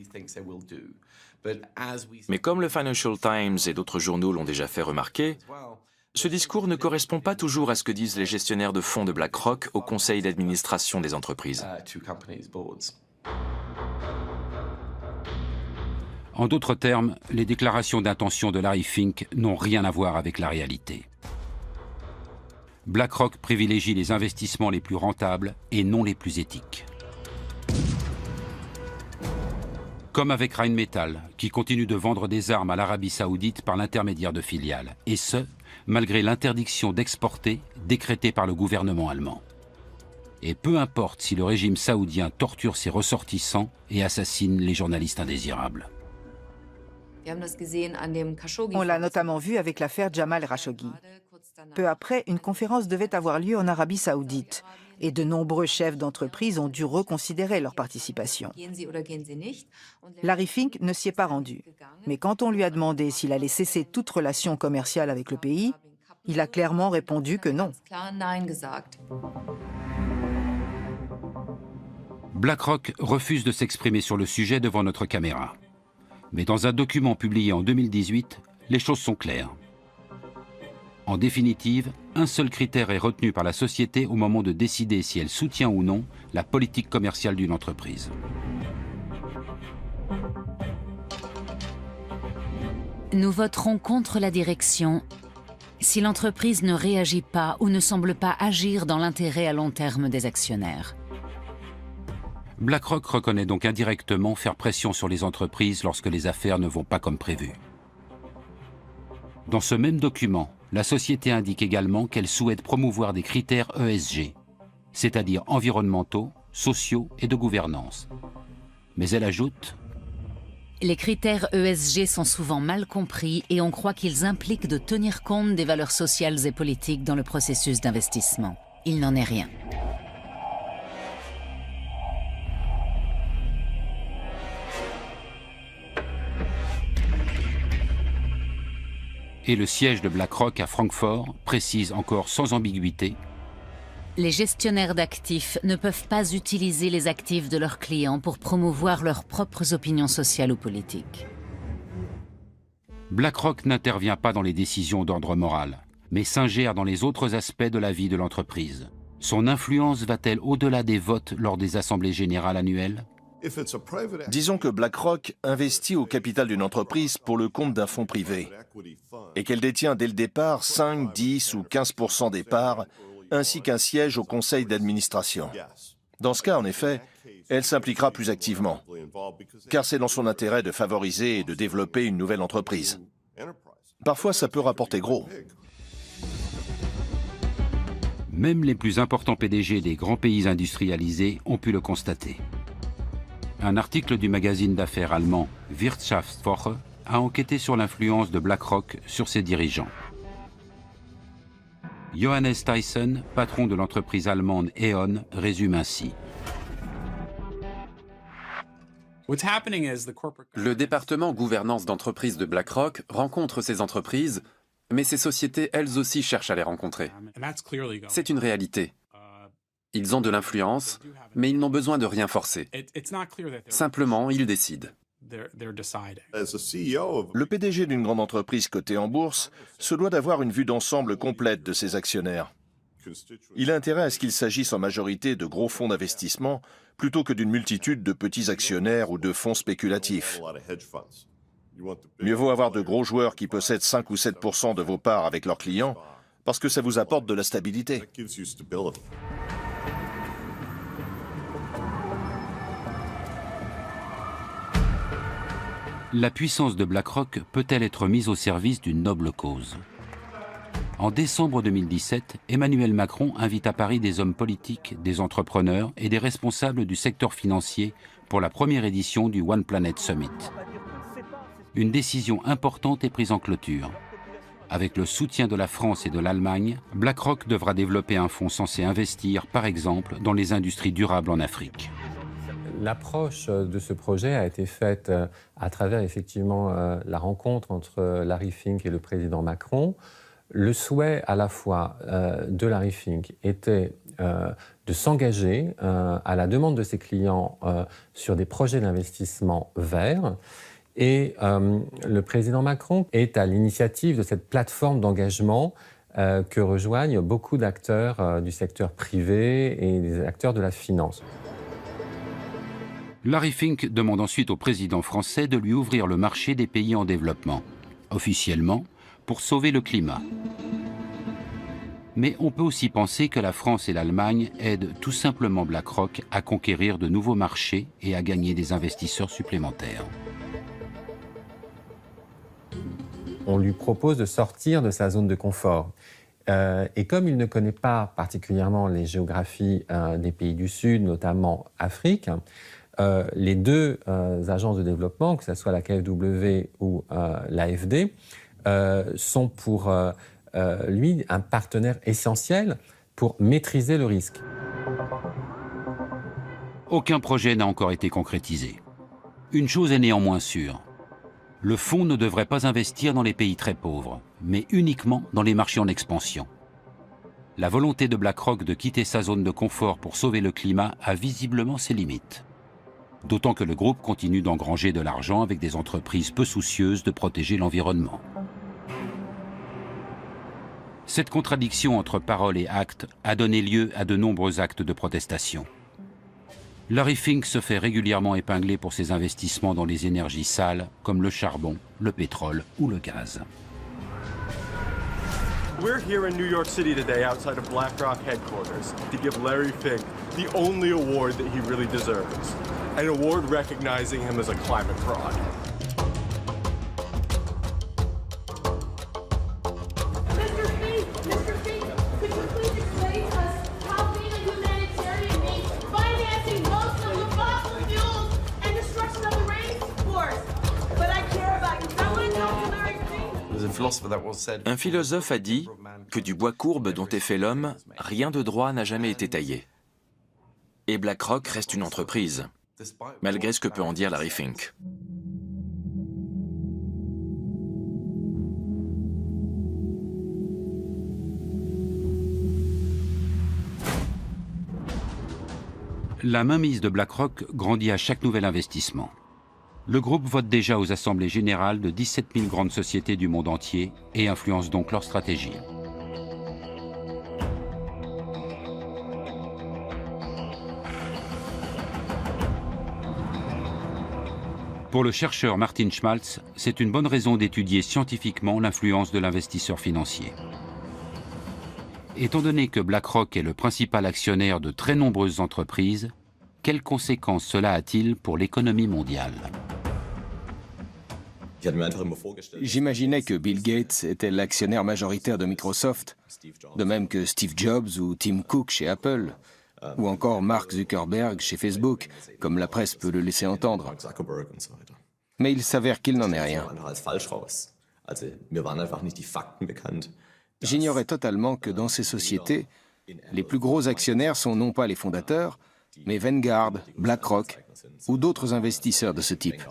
Mais comme le Financial Times et d'autres journaux l'ont déjà fait remarquer, ce discours ne correspond pas toujours à ce que disent les gestionnaires de fonds de BlackRock au conseil d'administration des entreprises. En d'autres termes, les déclarations d'intention de Larry Fink n'ont rien à voir avec la réalité. BlackRock privilégie les investissements les plus rentables et non les plus éthiques. Comme avec Rheinmetall, qui continue de vendre des armes à l'Arabie Saoudite par l'intermédiaire de filiales, et ce, malgré l'interdiction d'exporter décrétée par le gouvernement allemand. Et peu importe si le régime saoudien torture ses ressortissants et assassine les journalistes indésirables. On l'a notamment vu avec l'affaire Jamal Khashoggi. Peu après, une conférence devait avoir lieu en Arabie Saoudite et de nombreux chefs d'entreprise ont dû reconsidérer leur participation. Larry Fink ne s'y est pas rendu, mais quand on lui a demandé s'il allait cesser toute relation commerciale avec le pays, il a clairement répondu que non. BlackRock refuse de s'exprimer sur le sujet devant notre caméra. Mais dans un document publié en 2018, les choses sont claires. En définitive, un seul critère est retenu par la société au moment de décider si elle soutient ou non la politique commerciale d'une entreprise. Nous voterons contre la direction si l'entreprise ne réagit pas ou ne semble pas agir dans l'intérêt à long terme des actionnaires. BlackRock reconnaît donc indirectement faire pression sur les entreprises lorsque les affaires ne vont pas comme prévu. Dans ce même document, la société indique également qu'elle souhaite promouvoir des critères ESG, c'est-à-dire environnementaux, sociaux et de gouvernance. Mais elle ajoute: les critères ESG sont souvent mal compris et on croit qu'ils impliquent de tenir compte des valeurs sociales et politiques dans le processus d'investissement. Il n'en est rien. Et le siège de BlackRock à Francfort précise encore sans ambiguïté: les gestionnaires d'actifs ne peuvent pas utiliser les actifs de leurs clients pour promouvoir leurs propres opinions sociales ou politiques. BlackRock n'intervient pas dans les décisions d'ordre moral, mais s'ingère dans les autres aspects de la vie de l'entreprise. Son influence va-t-elle au-delà des votes lors des assemblées générales annuelles? Disons que BlackRock investit au capital d'une entreprise pour le compte d'un fonds privé et qu'elle détient dès le départ 5, 10 ou 15% des parts, ainsi qu'un siège au conseil d'administration. Dans ce cas, en effet, elle s'impliquera plus activement, car c'est dans son intérêt de favoriser et de développer une nouvelle entreprise. Parfois, ça peut rapporter gros. Même les plus importants PDG des grands pays industrialisés ont pu le constater. Un article du magazine d'affaires allemand Wirtschaftswoche a enquêté sur l'influence de BlackRock sur ses dirigeants. Johannes Tyson, patron de l'entreprise allemande E.ON, résume ainsi: le département gouvernance d'entreprise de BlackRock rencontre ces entreprises, mais ces sociétés elles aussi cherchent à les rencontrer. C'est une réalité. Ils ont de l'influence, mais ils n'ont besoin de rien forcer. Simplement, ils décident. Le PDG d'une grande entreprise cotée en bourse se doit d'avoir une vue d'ensemble complète de ses actionnaires. Il a intérêt à ce qu'il s'agisse en majorité de gros fonds d'investissement plutôt que d'une multitude de petits actionnaires ou de fonds spéculatifs. Mieux vaut avoir de gros joueurs qui possèdent 5 ou 7% de vos parts avec leurs clients parce que ça vous apporte de la stabilité. La puissance de BlackRock peut-elle être mise au service d'une noble cause? En décembre 2017, Emmanuel Macron invite à Paris des hommes politiques, des entrepreneurs et des responsables du secteur financier pour la première édition du One Planet Summit. Une décision importante est prise en clôture. Avec le soutien de la France et de l'Allemagne, BlackRock devra développer un fonds censé investir, par exemple, dans les industries durables en Afrique. L'approche de ce projet a été faite à travers effectivement la rencontre entre Larry Fink et le président Macron. Le souhait à la fois de Larry Fink était de s'engager à la demande de ses clients sur des projets d'investissement verts. Et le président Macron est à l'initiative de cette plateforme d'engagement que rejoignent beaucoup d'acteurs du secteur privé et des acteurs de la finance. Larry Fink demande ensuite au président français de lui ouvrir le marché des pays en développement, officiellement pour sauver le climat. Mais on peut aussi penser que la France et l'Allemagne aident tout simplement BlackRock à conquérir de nouveaux marchés et à gagner des investisseurs supplémentaires. On lui propose de sortir de sa zone de confort. Et comme il ne connaît pas particulièrement les géographies des pays du Sud, notamment Afrique, les deux agences de développement, que ce soit la KfW ou l'AFD, sont pour lui un partenaire essentiel pour maîtriser le risque. Aucun projet n'a encore été concrétisé. Une chose est néanmoins sûre. Le fonds ne devrait pas investir dans les pays très pauvres, mais uniquement dans les marchés en expansion. La volonté de BlackRock de quitter sa zone de confort pour sauver le climat a visiblement ses limites. D'autant que le groupe continue d'engranger de l'argent avec des entreprises peu soucieuses de protéger l'environnement. Cette contradiction entre parole et acte a donné lieu à de nombreux actes de protestation. Larry Fink se fait régulièrement épingler pour ses investissements dans les énergies sales comme le charbon, le pétrole ou le gaz. We're here in New York City today outside of BlackRock headquarters to give Larry Fink the only award that he really deserves. An award recognizing him as a climate fraud. Un philosophe a dit que du bois courbe dont est fait l'homme, rien de droit n'a jamais été taillé. Et BlackRock reste une entreprise, malgré ce que peut en dire Larry Fink. La mainmise de BlackRock grandit à chaque nouvel investissement. Le groupe vote déjà aux assemblées générales de 17 000 grandes sociétés du monde entier et influence donc leur stratégie. Pour le chercheur Martin Schmaltz, c'est une bonne raison d'étudier scientifiquement l'influence de l'investisseur financier. Étant donné que BlackRock est le principal actionnaire de très nombreuses entreprises, quelles conséquences cela a-t-il pour l'économie mondiale ? J'imaginais que Bill Gates était l'actionnaire majoritaire de Microsoft, de même que Steve Jobs ou Tim Cook chez Apple, ou encore Mark Zuckerberg chez Facebook, comme la presse peut le laisser entendre. Mais il s'avère qu'il n'en est rien. J'ignorais totalement que dans ces sociétés, les plus gros actionnaires sont non pas les fondateurs, mais Vanguard, BlackRock ou d'autres investisseurs de ce type.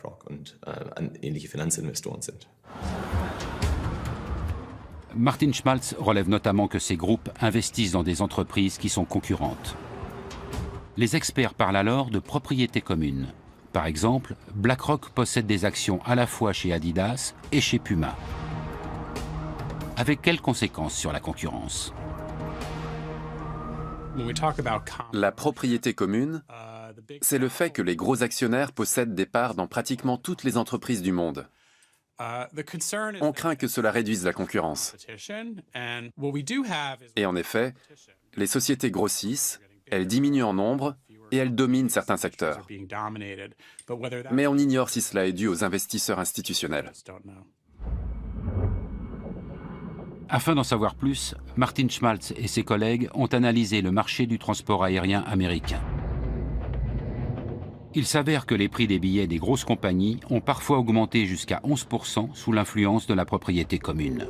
Martin Schmaltz relève notamment que ces groupes investissent dans des entreprises qui sont concurrentes. Les experts parlent alors de propriété commune. Par exemple, BlackRock possède des actions à la fois chez Adidas et chez Puma. Avec quelles conséquences sur la concurrence ? La propriété commune, c'est le fait que les gros actionnaires possèdent des parts dans pratiquement toutes les entreprises du monde. On craint que cela réduise la concurrence. Et en effet, les sociétés grossissent, elles diminuent en nombre et elles dominent certains secteurs. Mais on ignore si cela est dû aux investisseurs institutionnels. Afin d'en savoir plus, Martin Schmaltz et ses collègues ont analysé le marché du transport aérien américain. Il s'avère que les prix des billets des grosses compagnies ont parfois augmenté jusqu'à 11% sous l'influence de la propriété commune.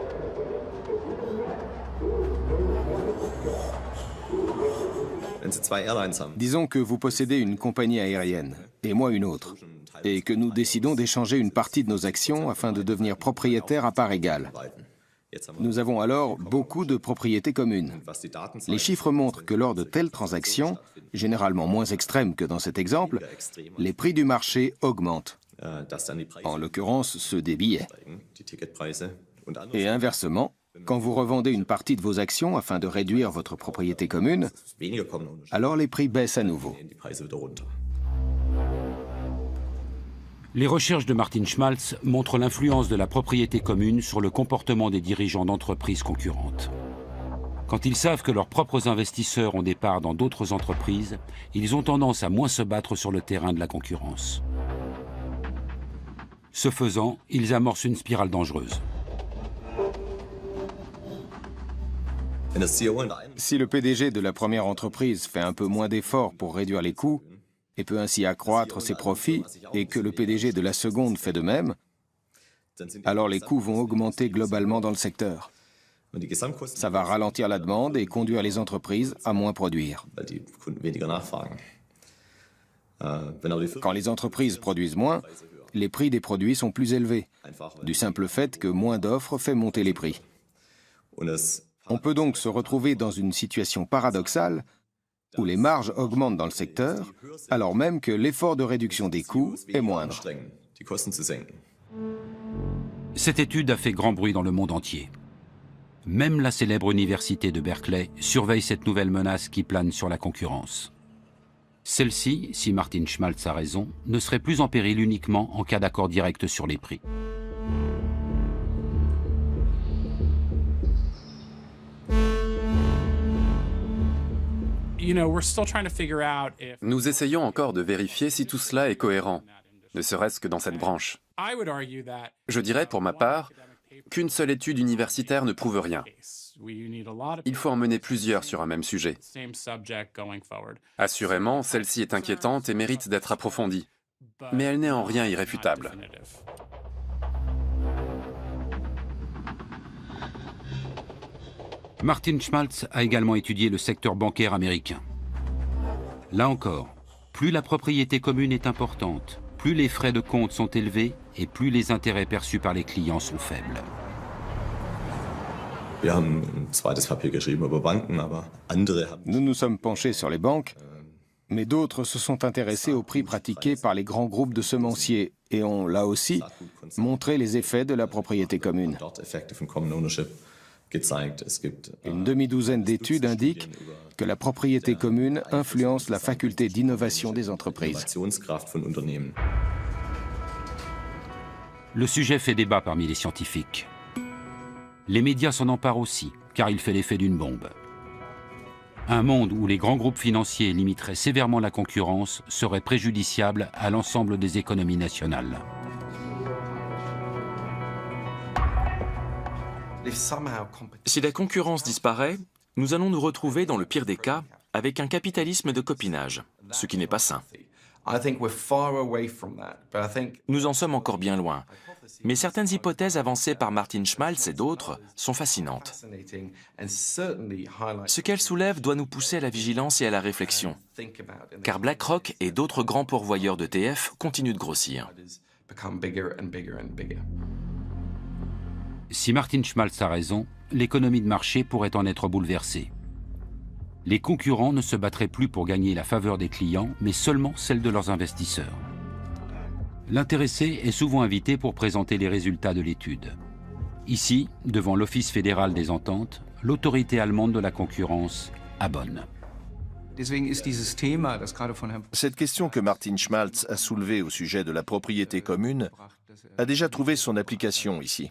Disons que vous possédez une compagnie aérienne, et moi une autre, et que nous décidons d'échanger une partie de nos actions afin de devenir propriétaires à part égale. Nous avons alors beaucoup de propriétés communes. Les chiffres montrent que lors de telles transactions, généralement moins extrêmes que dans cet exemple, les prix du marché augmentent, en l'occurrence ceux des billets. Et inversement, quand vous revendez une partie de vos actions afin de réduire votre propriété commune, alors les prix baissent à nouveau. Les recherches de Martin Schmaltz montrent l'influence de la propriété commune sur le comportement des dirigeants d'entreprises concurrentes. Quand ils savent que leurs propres investisseurs ont des parts dans d'autres entreprises, ils ont tendance à moins se battre sur le terrain de la concurrence. Ce faisant, ils amorcent une spirale dangereuse. Si le PDG de la première entreprise fait un peu moins d'efforts pour réduire les coûts et peut ainsi accroître ses profits, et que le PDG de la seconde fait de même, alors les coûts vont augmenter globalement dans le secteur. Ça va ralentir la demande et conduire les entreprises à moins produire. Quand les entreprises produisent moins, les prix des produits sont plus élevés, du simple fait que moins d'offres fait monter les prix. On peut donc se retrouver dans une situation paradoxale où les marges augmentent dans le secteur, alors même que l'effort de réduction des coûts est moindre. Cette étude a fait grand bruit dans le monde entier. Même la célèbre université de Berkeley surveille cette nouvelle menace qui plane sur la concurrence. Celle-ci, si Martin Schmaltz a raison, ne serait plus en péril uniquement en cas d'accord direct sur les prix. Nous essayons encore de vérifier si tout cela est cohérent, ne serait-ce que dans cette branche. Je dirais, pour ma part, qu'une seule étude universitaire ne prouve rien. Il faut en mener plusieurs sur un même sujet. Assurément, celle-ci est inquiétante et mérite d'être approfondie, mais elle n'est en rien irréfutable. Martin Schmaltz a également étudié le secteur bancaire américain. Là encore, plus la propriété commune est importante, plus les frais de compte sont élevés et plus les intérêts perçus par les clients sont faibles. Nous nous sommes penchés sur les banques, mais d'autres se sont intéressés aux prix pratiqués par les grands groupes de semenciers et ont, là aussi, montré les effets de la propriété commune. Une demi-douzaine d'études indiquent que la propriété commune influence la faculté d'innovation des entreprises. Le sujet fait débat parmi les scientifiques. Les médias s'en emparent aussi, car il fait l'effet d'une bombe. Un monde où les grands groupes financiers limiteraient sévèrement la concurrence serait préjudiciable à l'ensemble des économies nationales. Si la concurrence disparaît, nous allons nous retrouver, dans le pire des cas, avec un capitalisme de copinage, ce qui n'est pas sain. Nous en sommes encore bien loin, mais certaines hypothèses avancées par Martin Schmaltz et d'autres sont fascinantes. Ce qu'elles soulèvent doit nous pousser à la vigilance et à la réflexion, car BlackRock et d'autres grands pourvoyeurs d'ETF continuent de grossir. Si Martin Schmaltz a raison, l'économie de marché pourrait en être bouleversée. Les concurrents ne se battraient plus pour gagner la faveur des clients, mais seulement celle de leurs investisseurs. L'intéressé est souvent invité pour présenter les résultats de l'étude. Ici, devant l'Office fédéral des ententes, l'autorité allemande de la concurrence abonne. Cette question que Martin Schmaltz a soulevée au sujet de la propriété commune a déjà trouvé son application ici.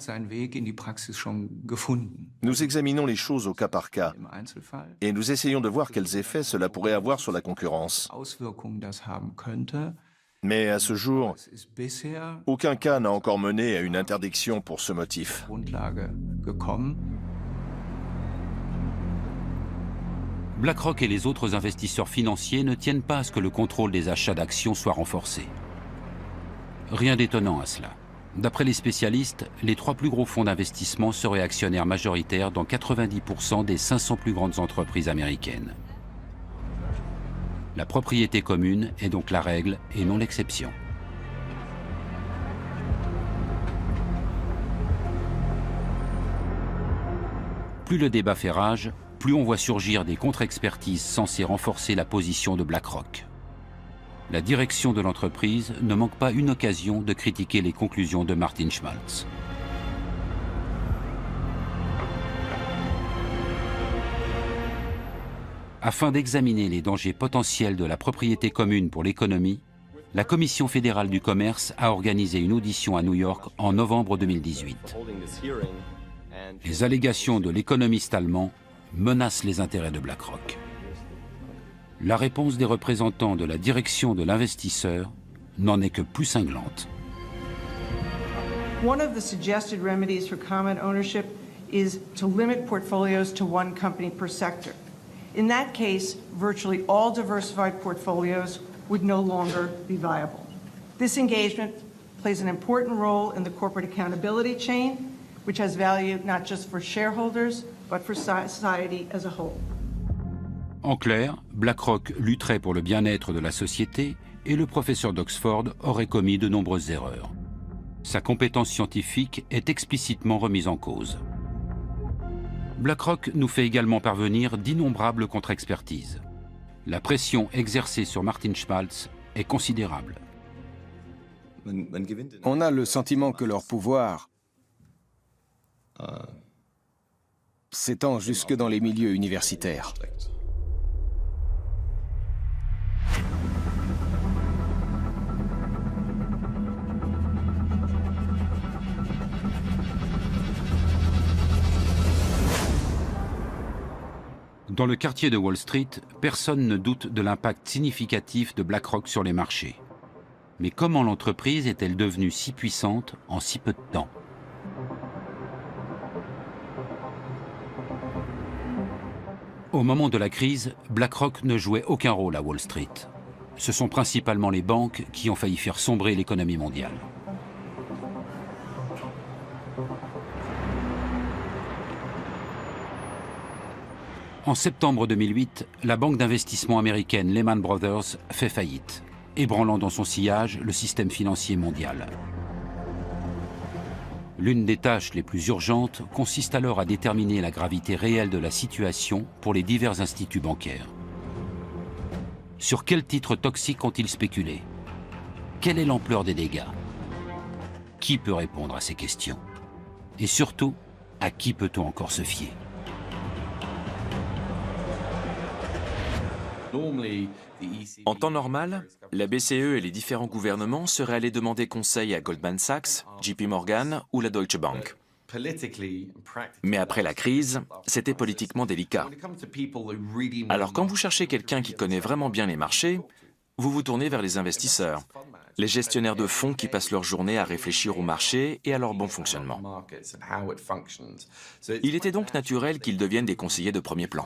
Nous examinons les choses au cas par cas et nous essayons de voir quels effets cela pourrait avoir sur la concurrence. Mais à ce jour, aucun cas n'a encore mené à une interdiction pour ce motif. BlackRock et les autres investisseurs financiers ne tiennent pas à ce que le contrôle des achats d'actions soit renforcé. Rien d'étonnant à cela. D'après les spécialistes, les 3 plus gros fonds d'investissement seraient actionnaires majoritaires dans 90% des 500 plus grandes entreprises américaines. La propriété commune est donc la règle et non l'exception. Plus le débat fait rage, plus on voit surgir des contre-expertises censées renforcer la position de BlackRock. La direction de l'entreprise ne manque pas une occasion de critiquer les conclusions de Martin Schmaltz. Afin d'examiner les dangers potentiels de la propriété commune pour l'économie, la Commission fédérale du commerce a organisé une audition à New York en novembre 2018. Les allégations de l'économiste allemand menacent les intérêts de BlackRock. La réponse des représentants de la direction de l'investisseur n'en est que plus cinglante. One of the suggested remedies for common ownership is to limit portfolios to one company per sector. In that case, virtually all diversified portfolios would no longer be viable. This engagement plays an important role in the corporate accountability chain, which has value not just for shareholders, but for society as a whole. En clair, BlackRock lutterait pour le bien-être de la société et le professeur d'Oxford aurait commis de nombreuses erreurs. Sa compétence scientifique est explicitement remise en cause. BlackRock nous fait également parvenir d'innombrables contre-expertises. La pression exercée sur Martin Schmaltz est considérable. On a le sentiment que leur pouvoir s'étend jusque dans les milieux universitaires. Dans le quartier de Wall Street, personne ne doute de l'impact significatif de BlackRock sur les marchés. Mais comment l'entreprise est-elle devenue si puissante en si peu de temps? Au moment de la crise, BlackRock ne jouait aucun rôle à Wall Street. Ce sont principalement les banques qui ont failli faire sombrer l'économie mondiale. En septembre 2008, la banque d'investissement américaine Lehman Brothers fait faillite, ébranlant dans son sillage le système financier mondial. L'une des tâches les plus urgentes consiste alors à déterminer la gravité réelle de la situation pour les divers instituts bancaires. Sur quels titres toxiques ont-ils spéculé? Quelle est l'ampleur des dégâts? Qui peut répondre à ces questions? Et surtout, à qui peut-on encore se fier? En temps normal, la BCE et les différents gouvernements seraient allés demander conseil à Goldman Sachs, JP Morgan ou la Deutsche Bank. Mais après la crise, c'était politiquement délicat. Alors quand vous cherchez quelqu'un qui connaît vraiment bien les marchés, vous vous tournez vers les investisseurs, les gestionnaires de fonds qui passent leur journée à réfléchir au marché et à leur bon fonctionnement. Il était donc naturel qu'ils deviennent des conseillers de premier plan.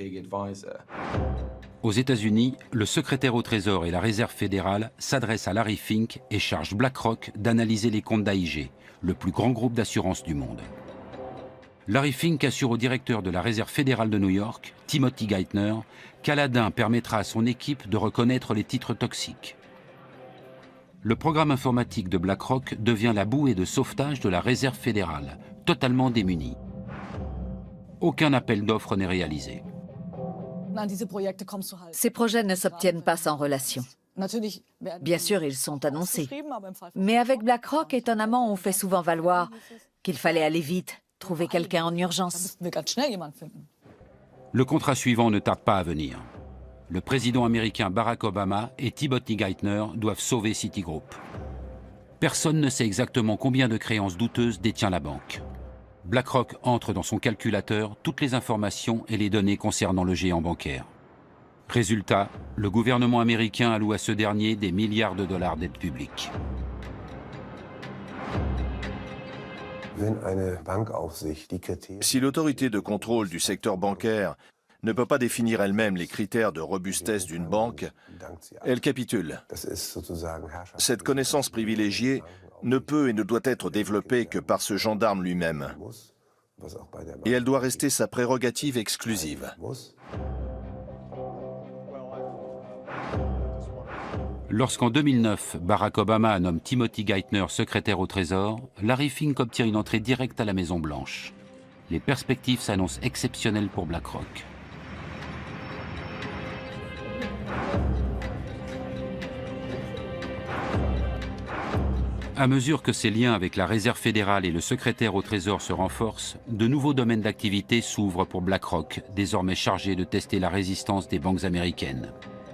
Aux États-Unis, le secrétaire au Trésor et la Réserve fédérale s'adressent à Larry Fink et chargent BlackRock d'analyser les comptes d'AIG, le plus grand groupe d'assurance du monde. Larry Fink assure au directeur de la Réserve fédérale de New York, Timothy Geithner, qu'Aladin permettra à son équipe de reconnaître les titres toxiques. Le programme informatique de BlackRock devient la bouée de sauvetage de la Réserve fédérale, totalement démunie. Aucun appel d'offres n'est réalisé. Ces projets ne s'obtiennent pas sans relation. Bien sûr, ils sont annoncés. Mais avec BlackRock, étonnamment, on fait souvent valoir qu'il fallait aller vite, trouver quelqu'un en urgence. Le contrat suivant ne tarde pas à venir. Le président américain Barack Obama et Timothy Geithner doivent sauver Citigroup. Personne ne sait exactement combien de créances douteuses détient la banque. BlackRock entre dans son calculateur toutes les informations et les données concernant le géant bancaire. Résultat, le gouvernement américain alloue à ce dernier des milliards de dollars d'aide publique. Si l'autorité de contrôle du secteur bancaire ne peut pas définir elle-même les critères de robustesse d'une banque, elle capitule. Cette connaissance privilégiée ne peut et ne doit être développée que par ce gendarme lui-même. Et elle doit rester sa prérogative exclusive. Lorsqu'en 2009, Barack Obama nomme Timothy Geithner secrétaire au Trésor, Larry Fink obtient une entrée directe à la Maison-Blanche. Les perspectives s'annoncent exceptionnelles pour BlackRock. À mesure que ses liens avec la Réserve fédérale et le secrétaire au Trésor se renforcent, de nouveaux domaines d'activité s'ouvrent pour BlackRock, désormais chargé de tester la résistance des banques américaines.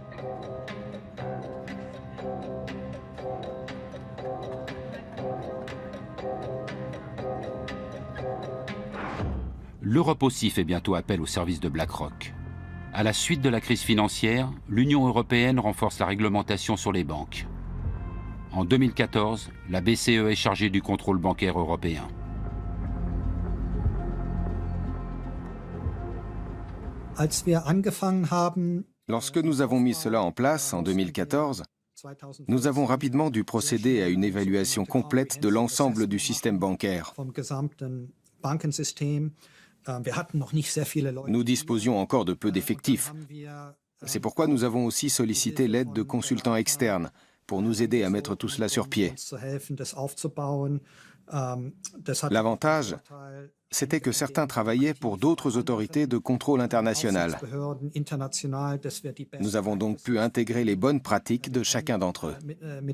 L'Europe aussi fait bientôt appel au service de BlackRock. À la suite de la crise financière, l'Union européenne renforce la réglementation sur les banques. En 2014, la BCE est chargée du contrôle bancaire européen. Lorsque nous avons mis cela en place en 2014, nous avons rapidement dû procéder à une évaluation complète de l'ensemble du système bancaire. Nous disposions encore de peu d'effectifs. C'est pourquoi nous avons aussi sollicité l'aide de consultants externes pour nous aider à mettre tout cela sur pied. L'avantage, c'était que certains travaillaient pour d'autres autorités de contrôle international. Nous avons donc pu intégrer les bonnes pratiques de chacun d'entre eux.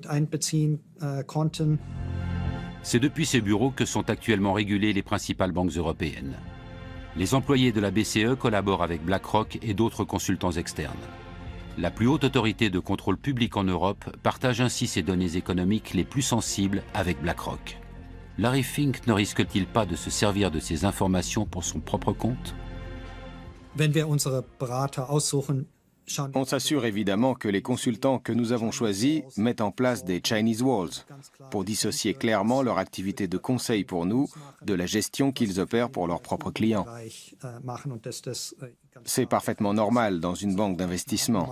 C'est depuis ces bureaux que sont actuellement régulées les principales banques européennes. Les employés de la BCE collaborent avec BlackRock et d'autres consultants externes. La plus haute autorité de contrôle public en Europe partage ainsi ses données économiques les plus sensibles avec BlackRock. Larry Fink ne risque-t-il pas de se servir de ces informations pour son propre compte? On s'assure évidemment que les consultants que nous avons choisis mettent en place des Chinese Walls pour dissocier clairement leur activité de conseil pour nous de la gestion qu'ils opèrent pour leurs propres clients. C'est parfaitement normal dans une banque d'investissement.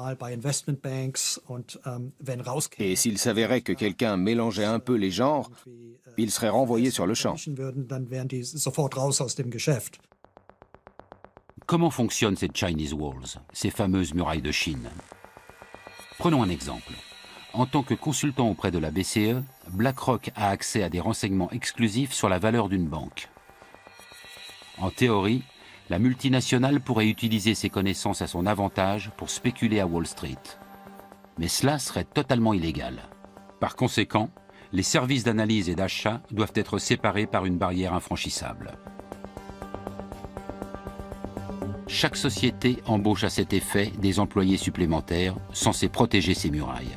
Et s'il s'avérait que quelqu'un mélangeait un peu les genres, il serait renvoyé sur le champ. Comment fonctionnent ces Chinese Walls, ces fameuses murailles de Chine? Prenons un exemple. En tant que consultant auprès de la BCE, BlackRock a accès à des renseignements exclusifs sur la valeur d'une banque. En théorie, la multinationale pourrait utiliser ses connaissances à son avantage pour spéculer à Wall Street. Mais cela serait totalement illégal. Par conséquent, les services d'analyse et d'achat doivent être séparés par une barrière infranchissable. Chaque société embauche à cet effet des employés supplémentaires censés protéger ces murailles.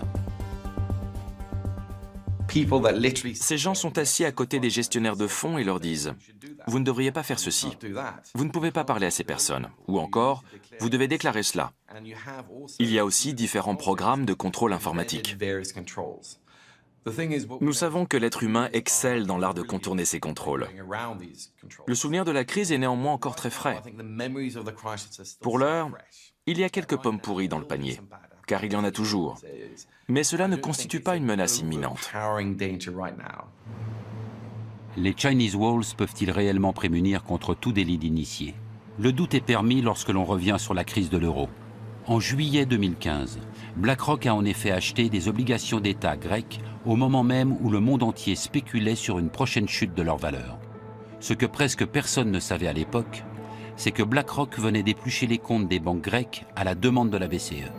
Ces gens sont assis à côté des gestionnaires de fonds et leur disent « Vous ne devriez pas faire ceci. Vous ne pouvez pas parler à ces personnes. » Ou encore « Vous devez déclarer cela. » Il y a aussi différents programmes de contrôle informatique. Nous savons que l'être humain excelle dans l'art de contourner ces contrôles. Le souvenir de la crise est néanmoins encore très frais. Pour l'heure, il y a quelques pommes pourries dans le panier, car il y en a toujours. Mais cela ne constitue pas une menace imminente. Les Chinese Walls peuvent-ils réellement prémunir contre tout délit d'initié? Le doute est permis lorsque l'on revient sur la crise de l'euro. En juillet 2015, BlackRock a en effet acheté des obligations d'État grecques au moment même où le monde entier spéculait sur une prochaine chute de leur valeur. Ce que presque personne ne savait à l'époque, c'est que BlackRock venait d'éplucher les comptes des banques grecques à la demande de la BCE.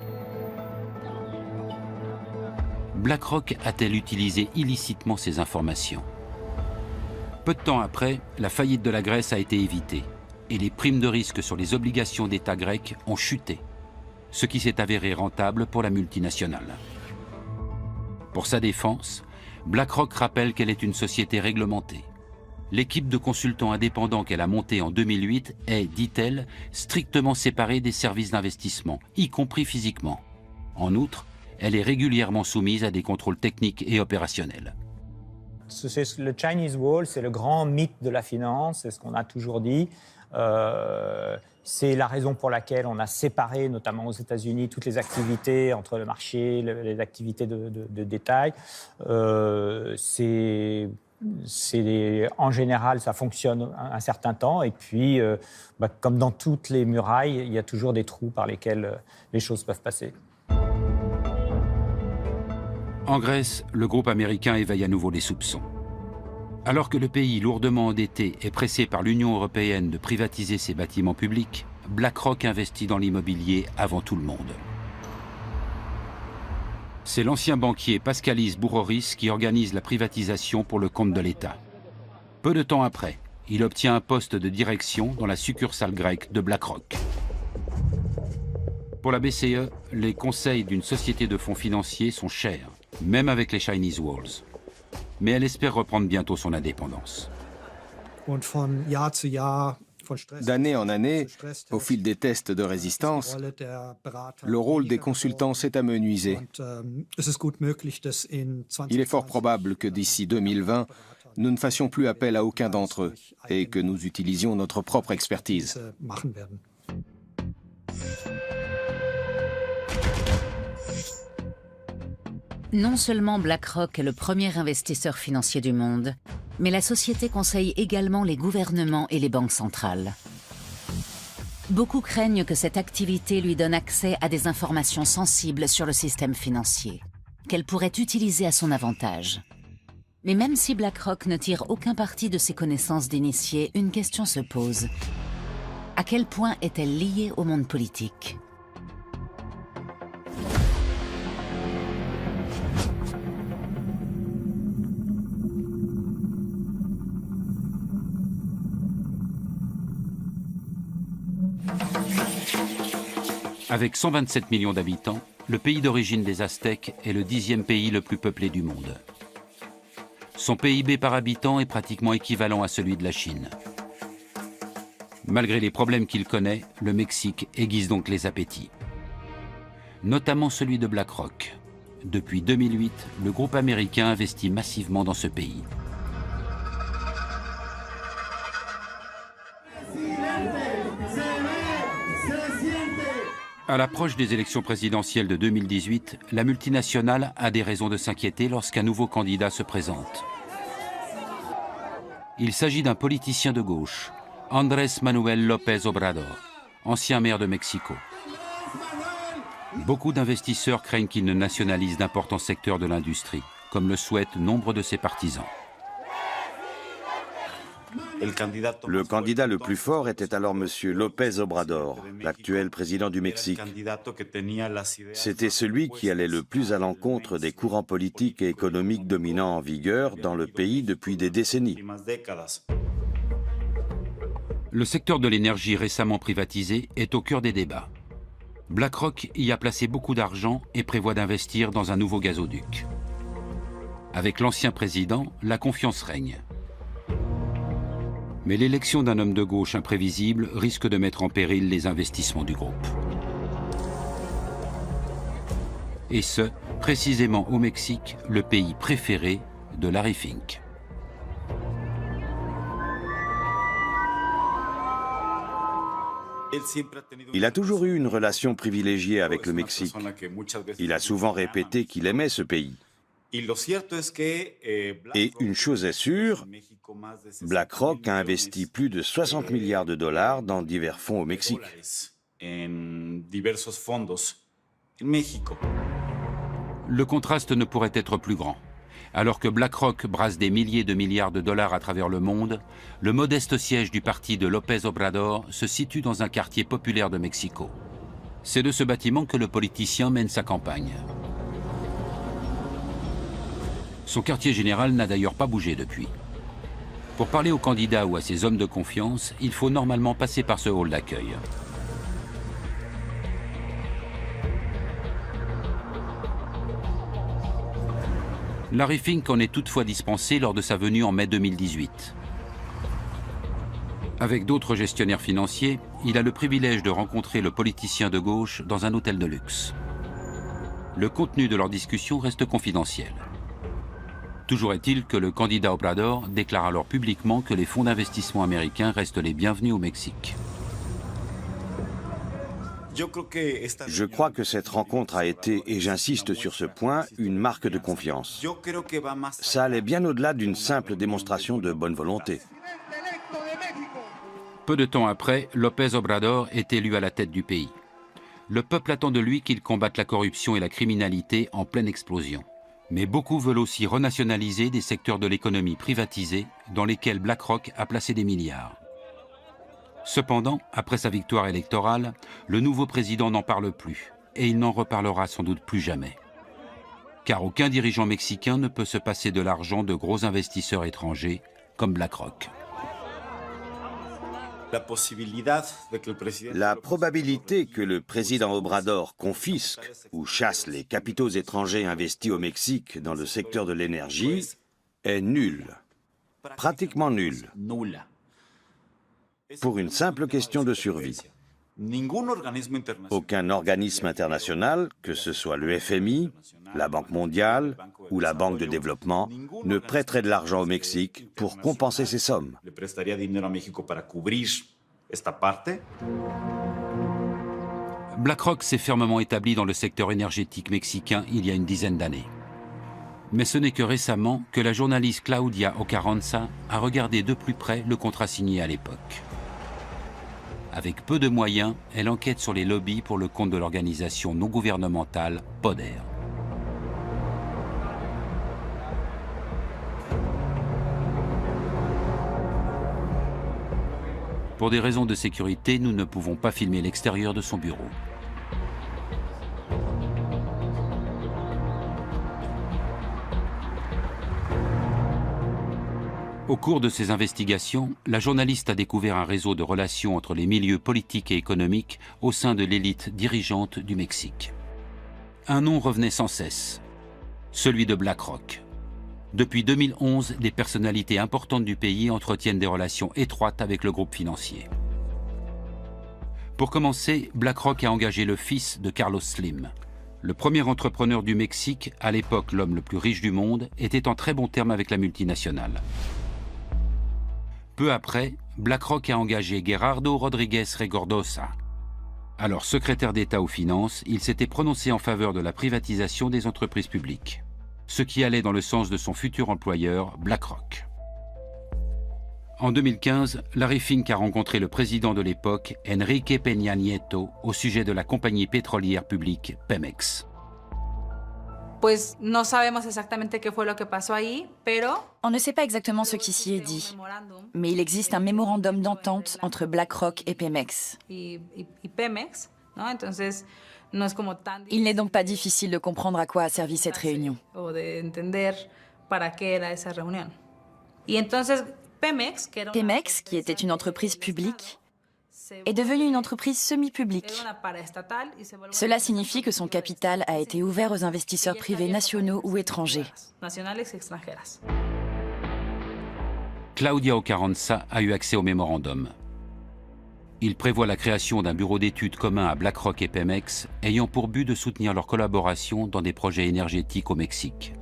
BlackRock a-t-elle utilisé illicitement ces informations? Peu de temps après, la faillite de la Grèce a été évitée et les primes de risque sur les obligations d'État grecques ont chuté, ce qui s'est avéré rentable pour la multinationale. Pour sa défense, BlackRock rappelle qu'elle est une société réglementée. L'équipe de consultants indépendants qu'elle a montée en 2008 est, dit-elle, strictement séparée des services d'investissement, y compris physiquement. En outre, elle est régulièrement soumise à des contrôles techniques et opérationnels. Le Chinese Wall, c'est le grand mythe de la finance, c'est ce qu'on a toujours dit. C'est la raison pour laquelle on a séparé, notamment aux États-Unis, toutes les activités entre le marché, les activités de détail. En général, ça fonctionne un certain temps. Et puis, comme dans toutes les murailles, il y a toujours des trous par lesquels les choses peuvent passer. En Grèce, le groupe américain éveille à nouveau les soupçons. Alors que le pays lourdement endetté est pressé par l'Union européenne de privatiser ses bâtiments publics, BlackRock investit dans l'immobilier avant tout le monde. C'est l'ancien banquier Paskalis Bouroris qui organise la privatisation pour le compte de l'État. Peu de temps après, il obtient un poste de direction dans la succursale grecque de BlackRock. Pour la BCE, les conseils d'une société de fonds financiers sont chers, même avec les Chinese Walls. Mais elle espère reprendre bientôt son indépendance. D'année en année, au fil des tests de résistance, le rôle des consultants s'est amenuisé. Il est fort probable que d'ici 2020, nous ne fassions plus appel à aucun d'entre eux et que nous utilisions notre propre expertise. Non seulement BlackRock est le premier investisseur financier du monde, mais la société conseille également les gouvernements et les banques centrales. Beaucoup craignent que cette activité lui donne accès à des informations sensibles sur le système financier, qu'elle pourrait utiliser à son avantage. Mais même si BlackRock ne tire aucun parti de ses connaissances d'initié, une question se pose. À quel point est-elle liée au monde politique ? Avec 127 millions d'habitants, le pays d'origine des Aztèques est le 10e pays le plus peuplé du monde. Son PIB par habitant est pratiquement équivalent à celui de la Chine. Malgré les problèmes qu'il connaît, le Mexique aiguise donc les appétits. Notamment celui de BlackRock. Depuis 2008, le groupe américain investit massivement dans ce pays. À l'approche des élections présidentielles de 2018, la multinationale a des raisons de s'inquiéter lorsqu'un nouveau candidat se présente. Il s'agit d'un politicien de gauche, Andrés Manuel López Obrador, ancien maire de Mexico. Beaucoup d'investisseurs craignent qu'il ne nationalise d'importants secteurs de l'industrie, comme le souhaitent nombre de ses partisans. Le candidat le plus fort était alors M. López Obrador, l'actuel président du Mexique. C'était celui qui allait le plus à l'encontre des courants politiques et économiques dominants en vigueur dans le pays depuis des décennies. Le secteur de l'énergie récemment privatisé est au cœur des débats. BlackRock y a placé beaucoup d'argent et prévoit d'investir dans un nouveau gazoduc. Avec l'ancien président, la confiance règne. Mais l'élection d'un homme de gauche imprévisible risque de mettre en péril les investissements du groupe. Et ce, précisément au Mexique, le pays préféré de Larry Fink. Il a toujours eu une relation privilégiée avec le Mexique. Il a souvent répété qu'il aimait ce pays. Et une chose est sûre, BlackRock a investi plus de 60 milliards de dollars dans divers fonds au Mexique. Le contraste ne pourrait être plus grand. Alors que BlackRock brasse des milliers de milliards de dollars à travers le monde, le modeste siège du parti de López Obrador se situe dans un quartier populaire de Mexico. C'est de ce bâtiment que le politicien mène sa campagne. Son quartier général n'a d'ailleurs pas bougé depuis. Pour parler aux candidats ou à ses hommes de confiance, il faut normalement passer par ce hall d'accueil. Larry Fink en est toutefois dispensé lors de sa venue en mai 2018. Avec d'autres gestionnaires financiers, il a le privilège de rencontrer le politicien de gauche dans un hôtel de luxe. Le contenu de leur discussion reste confidentiel. Toujours est-il que le candidat Obrador déclare alors publiquement que les fonds d'investissement américains restent les bienvenus au Mexique. Je crois que cette rencontre a été, et j'insiste sur ce point, une marque de confiance. Ça allait bien au-delà d'une simple démonstration de bonne volonté. Peu de temps après, López Obrador est élu à la tête du pays. Le peuple attend de lui qu'il combatte la corruption et la criminalité en pleine explosion. Mais beaucoup veulent aussi renationaliser des secteurs de l'économie privatisés dans lesquels BlackRock a placé des milliards. Cependant, après sa victoire électorale, le nouveau président n'en parle plus et il n'en reparlera sans doute plus jamais. Car aucun dirigeant mexicain ne peut se passer de l'argent de gros investisseurs étrangers comme BlackRock. La probabilité que le président Obrador confisque ou chasse les capitaux étrangers investis au Mexique dans le secteur de l'énergie est nulle, pratiquement nulle, pour une simple question de survie. Aucun organisme international, que ce soit le FMI, la Banque mondiale ou la Banque de développement, ne prêterait de l'argent au Mexique pour compenser ces sommes. BlackRock s'est fermement établi dans le secteur énergétique mexicain il y a une dizaine d'années. Mais ce n'est que récemment que la journaliste Claudia Ocarranza a regardé de plus près le contrat signé à l'époque. Avec peu de moyens, elle enquête sur les lobbies pour le compte de l'organisation non gouvernementale Poder. Pour des raisons de sécurité, nous ne pouvons pas filmer l'extérieur de son bureau. Au cours de ses investigations, la journaliste a découvert un réseau de relations entre les milieux politiques et économiques au sein de l'élite dirigeante du Mexique. Un nom revenait sans cesse, celui de BlackRock. Depuis 2011, des personnalités importantes du pays entretiennent des relations étroites avec le groupe financier. Pour commencer, BlackRock a engagé le fils de Carlos Slim. Le premier entrepreneur du Mexique, à l'époque l'homme le plus riche du monde, était en très bons termes avec la multinationale. Peu après, BlackRock a engagé Gerardo Rodríguez Regordosa. Alors secrétaire d'État aux finances, il s'était prononcé en faveur de la privatisation des entreprises publiques, ce qui allait dans le sens de son futur employeur, BlackRock. En 2015, Larry Fink a rencontré le président de l'époque, Enrique Peña Nieto, au sujet de la compagnie pétrolière publique Pemex. On ne sait pas exactement ce qui s'y est dit, mais il existe un mémorandum d'entente entre BlackRock et Pemex. Il n'est donc pas difficile de comprendre à quoi a servi cette réunion. Pemex, qui était une entreprise publique, est devenue une entreprise semi-publique. Cela signifie que son capital a été ouvert aux investisseurs privés nationaux ou étrangers. Claudia Ocarranza a eu accès au mémorandum. Il prévoit la création d'un bureau d'études commun à BlackRock et Pemex, ayant pour but de soutenir leur collaboration dans des projets énergétiques au Mexique.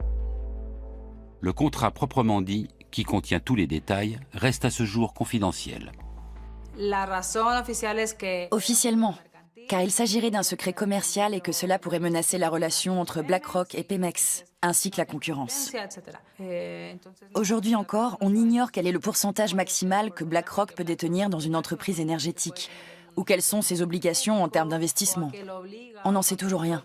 Le contrat proprement dit, qui contient tous les détails, reste à ce jour confidentiel. Officiellement, car il s'agirait d'un secret commercial et que cela pourrait menacer la relation entre BlackRock et Pemex, ainsi que la concurrence. Aujourd'hui encore, on ignore quel est le pourcentage maximal que BlackRock peut détenir dans une entreprise énergétique, ou quelles sont ses obligations en termes d'investissement. On n'en sait toujours rien.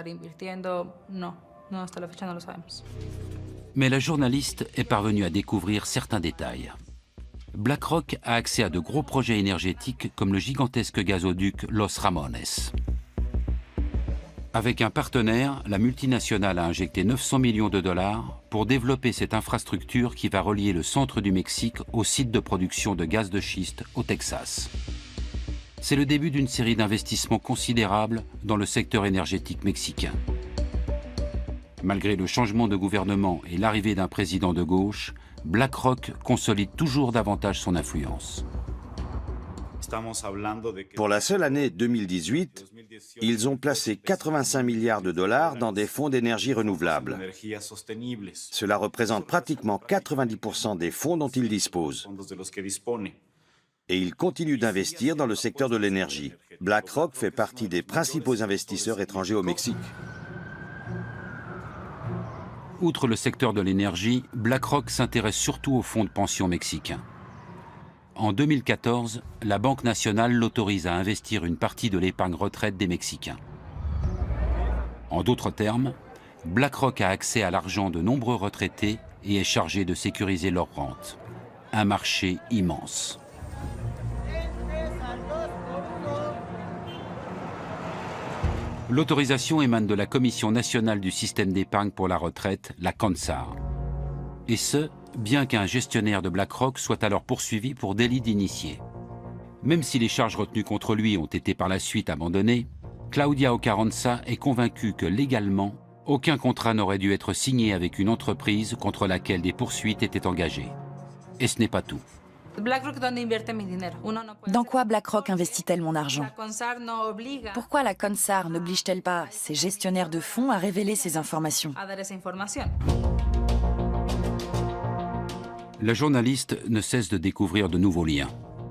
Mais la journaliste est parvenue à découvrir certains détails. BlackRock a accès à de gros projets énergétiques comme le gigantesque gazoduc Los Ramones. Avec un partenaire, la multinationale a injecté 900 millions de dollars pour développer cette infrastructure qui va relier le centre du Mexique au site de production de gaz de schiste au Texas. C'est le début d'une série d'investissements considérables dans le secteur énergétique mexicain. Malgré le changement de gouvernement et l'arrivée d'un président de gauche, BlackRock consolide toujours davantage son influence. Pour la seule année 2018, ils ont placé 85 milliards de dollars dans des fonds d'énergie renouvelable. Cela représente pratiquement 90% des fonds dont ils disposent. Et ils continuent d'investir dans le secteur de l'énergie. BlackRock fait partie des principaux investisseurs étrangers au Mexique. Outre le secteur de l'énergie, BlackRock s'intéresse surtout aux fonds de pension mexicains. En 2014, la Banque nationale l'autorise à investir une partie de l'épargne retraite des Mexicains. En d'autres termes, BlackRock a accès à l'argent de nombreux retraités et est chargé de sécuriser leur rente. Un marché immense. L'autorisation émane de la Commission nationale du système d'épargne pour la retraite, la CONSAR. Et ce, bien qu'un gestionnaire de BlackRock soit alors poursuivi pour délit d'initié. Même si les charges retenues contre lui ont été par la suite abandonnées, Claudia Ocarranza est convaincue que légalement, aucun contrat n'aurait dû être signé avec une entreprise contre laquelle des poursuites étaient engagées. Et ce n'est pas tout. Dans quoi BlackRock investit-elle mon argent? Pourquoi la CONSAR n'oblige-t-elle pas ses gestionnaires de fonds à révéler ces informations? La journaliste ne cesse de découvrir de nouveaux liens.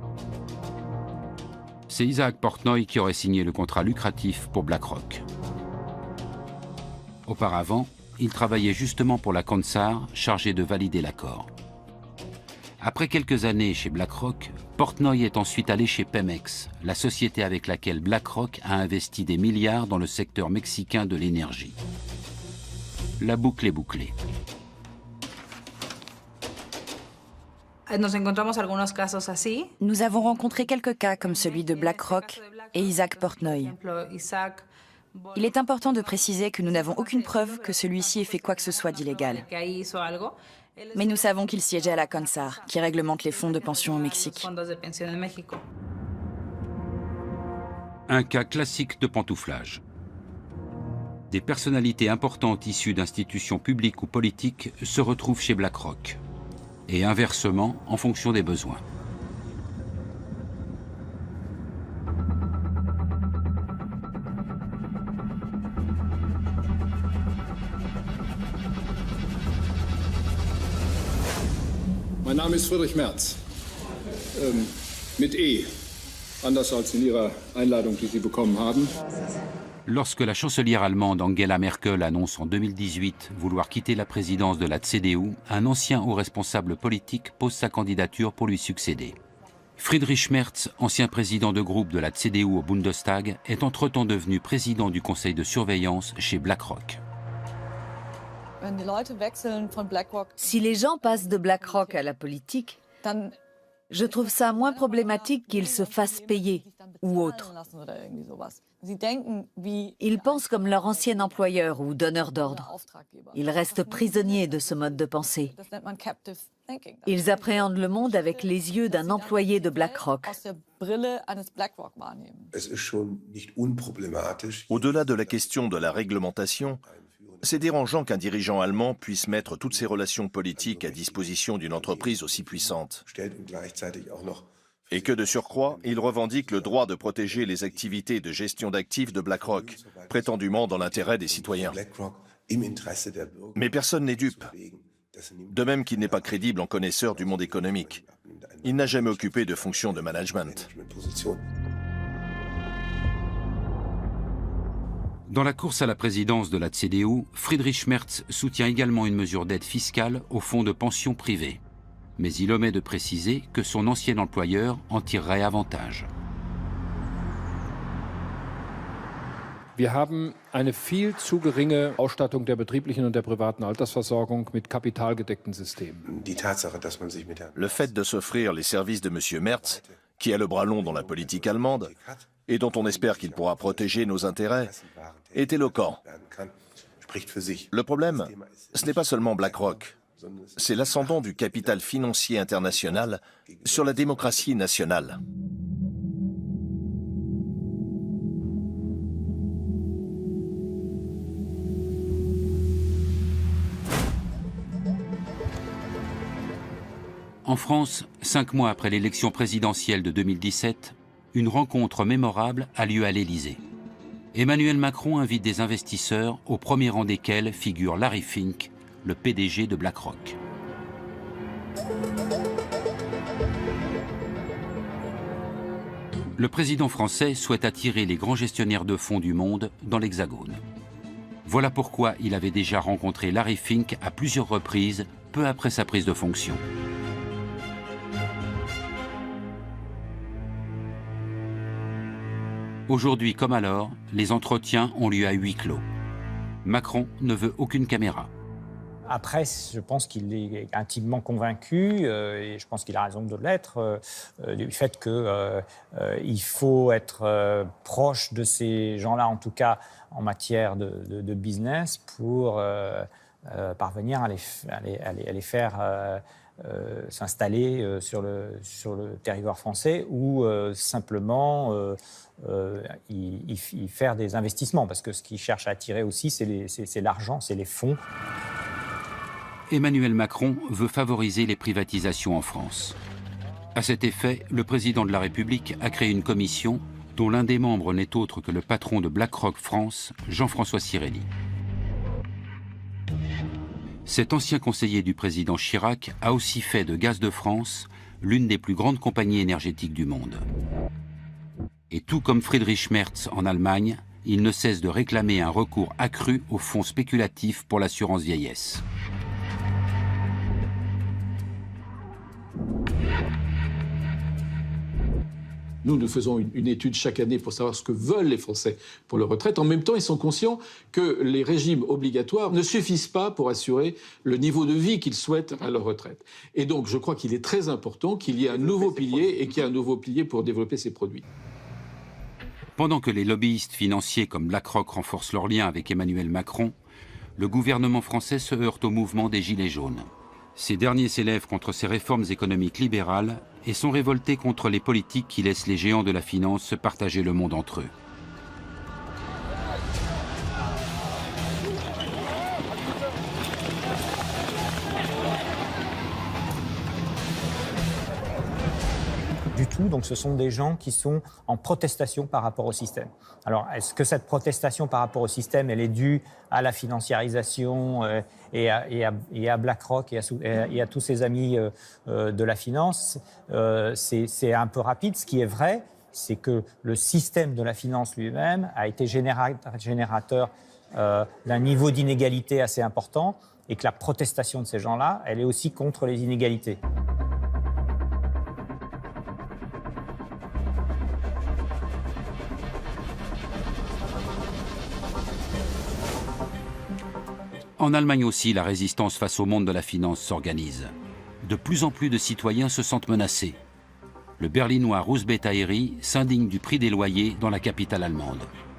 C'est Isaac Portnoy qui aurait signé le contrat lucratif pour BlackRock. Auparavant, il travaillait justement pour la CONSAR, chargée de valider l'accord. Après quelques années chez BlackRock, Portnoy est ensuite allé chez Pemex, la société avec laquelle BlackRock a investi des milliards dans le secteur mexicain de l'énergie. La boucle est bouclée. Nous avons rencontré quelques cas comme celui de BlackRock et Isaac Portnoy. Il est important de préciser que nous n'avons aucune preuve que celui-ci ait fait quoi que ce soit d'illégal. Mais nous savons qu'il siégeait à la CONSAR, qui réglemente les fonds de pension au Mexique. Un cas classique de pantouflage. Des personnalités importantes issues d'institutions publiques ou politiques se retrouvent chez BlackRock. Et inversement, en fonction des besoins. Mein Name ist Friedrich Merz, mit E, anders als in Ihrer Einladung, die Sie bekommen haben. Lorsque la chancelière allemande Angela Merkel annonce en 2018 vouloir quitter la présidence de la CDU, un ancien haut responsable politique pose sa candidature pour lui succéder. Friedrich Merz, ancien président de groupe de la CDU au Bundestag, est entre-temps devenu président du conseil de surveillance chez BlackRock. Si les gens passent de BlackRock à la politique, je trouve ça moins problématique qu'ils se fassent payer ou autre. Ils pensent comme leur ancien employeur ou donneur d'ordre. Ils restent prisonniers de ce mode de pensée. Ils appréhendent le monde avec les yeux d'un employé de BlackRock. Au-delà de la question de la réglementation, c'est dérangeant qu'un dirigeant allemand puisse mettre toutes ses relations politiques à disposition d'une entreprise aussi puissante. Et que de surcroît, il revendique le droit de protéger les activités de gestion d'actifs de BlackRock, prétendument dans l'intérêt des citoyens. Mais personne n'est dupe. De même qu'il n'est pas crédible en connaisseur du monde économique. Il n'a jamais occupé de fonction de management. Dans la course à la présidence de la CDU, Friedrich Merz soutient également une mesure d'aide fiscale aux fonds de pension privés. Mais il omet de préciser que son ancien employeur en tirerait avantage. Wir haben eine viel zu geringe Ausstattung der betrieblichen und der privaten Altersversorgung mit kapitalgedeckten Systemen. Le fait de s'offrir les services de M. Merz, qui a le bras long dans la politique allemande, et dont on espère qu'il pourra protéger nos intérêts, est éloquent. Le problème, ce n'est pas seulement BlackRock, c'est l'ascendant du capital financier international sur la démocratie nationale. En France, 5 mois après l'élection présidentielle de 2017, une rencontre mémorable a lieu à l'Élysée. Emmanuel Macron invite des investisseurs, au premier rang desquels figure Larry Fink, le PDG de BlackRock. Le président français souhaite attirer les grands gestionnaires de fonds du monde dans l'Hexagone. Voilà pourquoi il avait déjà rencontré Larry Fink à plusieurs reprises, peu après sa prise de fonction. Aujourd'hui comme alors, les entretiens ont lieu à huis clos. Macron ne veut aucune caméra. Après, je pense qu'il est intimement convaincu, et je pense qu'il a raison de l'être, du fait qu'il faut être proche de ces gens-là, en tout cas en matière de business, pour parvenir à les faire s'installer sur le territoire français ou simplement y faire des investissements. Parce que ce qu'ils cherchent à attirer aussi, c'est l'argent, c'est les fonds. Emmanuel Macron veut favoriser les privatisations en France. À cet effet, le président de la République a créé une commission dont l'un des membres n'est autre que le patron de BlackRock France, Jean-François Cirelli. Cet ancien conseiller du président Chirac a aussi fait de Gaz de France l'une des plus grandes compagnies énergétiques du monde. Et tout comme Friedrich Merz en Allemagne, il ne cesse de réclamer un recours accru aux fonds spéculatifs pour l'assurance vieillesse. Nous faisons une étude chaque année pour savoir ce que veulent les Français pour leur retraite. En même temps, ils sont conscients que les régimes obligatoires ne suffisent pas pour assurer le niveau de vie qu'ils souhaitent à leur retraite. Et donc, je crois qu'il est très important qu'il y ait un nouveau pilier et qu'il y ait un nouveau pilier pour développer ces produits. Pendant que les lobbyistes financiers comme BlackRock renforcent leurs liens avec Emmanuel Macron, le gouvernement français se heurte au mouvement des Gilets jaunes. Ces derniers s'élèvent contre ces réformes économiques libérales et sont révoltés contre les politiques qui laissent les géants de la finance se partager le monde entre eux. Du tout, donc ce sont des gens qui sont en protestation par rapport au système. Alors, est-ce que cette protestation par rapport au système, elle est due à la financiarisation et à BlackRock et à tous ses amis de la finance? C'est un peu rapide. Ce qui est vrai, c'est que le système de la finance lui-même a été générateur d'un niveau d'inégalité assez important et que la protestation de ces gens-là, elle est aussi contre les inégalités. En Allemagne aussi, la résistance face au monde de la finance s'organise. De plus en plus de citoyens se sentent menacés. Le berlinois Russ Betairi s'indigne du prix des loyers dans la capitale allemande.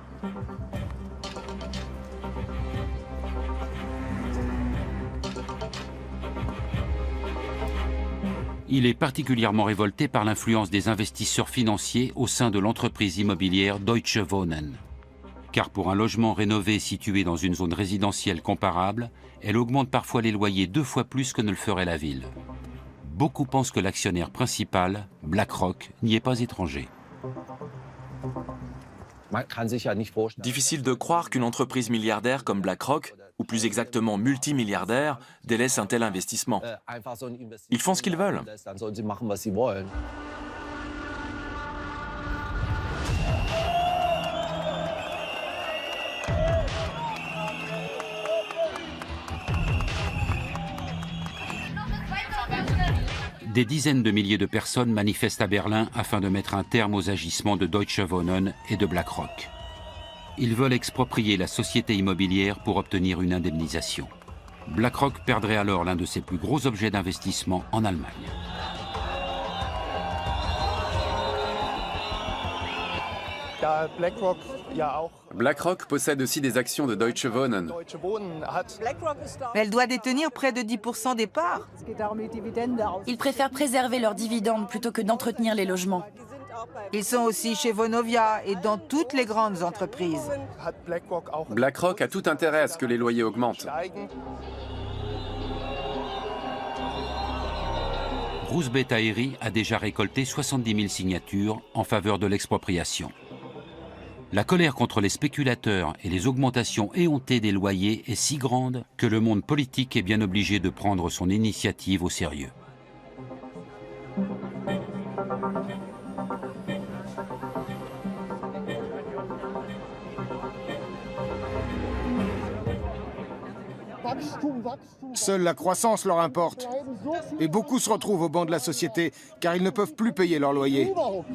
Il est particulièrement révolté par l'influence des investisseurs financiers au sein de l'entreprise immobilière Deutsche Wohnen. Car pour un logement rénové situé dans une zone résidentielle comparable, elle augmente parfois les loyers 2 fois plus que ne le ferait la ville. Beaucoup pensent que l'actionnaire principal, BlackRock, n'y est pas étranger. Difficile de croire qu'une entreprise milliardaire comme BlackRock, ou plus exactement multimilliardaire, délaisse un tel investissement. Ils font ce qu'ils veulent. Des dizaines de milliers de personnes manifestent à Berlin afin de mettre un terme aux agissements de Deutsche Wohnen et de BlackRock. Ils veulent exproprier la société immobilière pour obtenir une indemnisation. BlackRock perdrait alors l'un de ses plus gros objets d'investissement en Allemagne. BlackRock possède aussi des actions de Deutsche Wohnen. Mais elle doit détenir près de 10% des parts. Ils préfèrent préserver leurs dividendes plutôt que d'entretenir les logements. Ils sont aussi chez Vonovia et dans toutes les grandes entreprises. BlackRock a tout intérêt à ce que les loyers augmentent. Roosbeh Taheri a déjà récolté 70 000 signatures en faveur de l'expropriation. La colère contre les spéculateurs et les augmentations éhontées des loyers est si grande que le monde politique est bien obligé de prendre son initiative au sérieux. Seule la croissance leur importe. Et beaucoup se retrouvent au banc de la société, car ils ne peuvent plus payer leur loyer.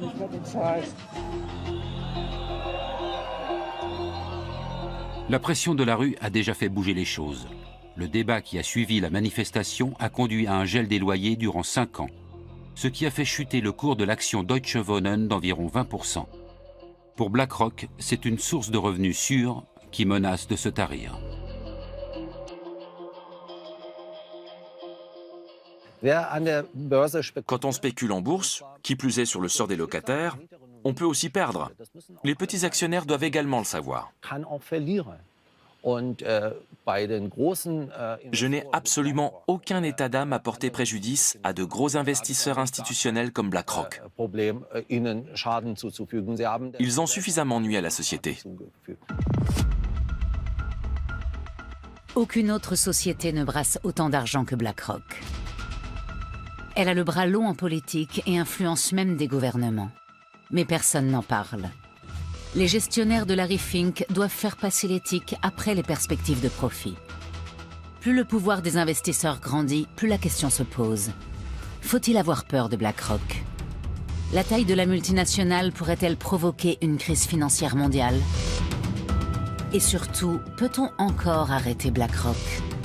La pression de la rue a déjà fait bouger les choses. Le débat qui a suivi la manifestation a conduit à un gel des loyers durant 5 ans, ce qui a fait chuter le cours de l'action Deutsche Wohnen d'environ 20%. Pour BlackRock, c'est une source de revenus sûre qui menace de se tarir. Quand on spécule en bourse, qui plus est sur le sort des locataires, on peut aussi perdre. Les petits actionnaires doivent également le savoir. Je n'ai absolument aucun état d'âme à porter préjudice à de gros investisseurs institutionnels comme BlackRock. Ils ont suffisamment nui à la société. Aucune autre société ne brasse autant d'argent que BlackRock. Elle a le bras long en politique et influence même des gouvernements. Mais personne n'en parle. Les gestionnaires de Larry Fink doivent faire passer l'éthique après les perspectives de profit. Plus le pouvoir des investisseurs grandit, plus la question se pose. Faut-il avoir peur de BlackRock? La taille de la multinationale pourrait-elle provoquer une crise financière mondiale? Et surtout, peut-on encore arrêter BlackRock?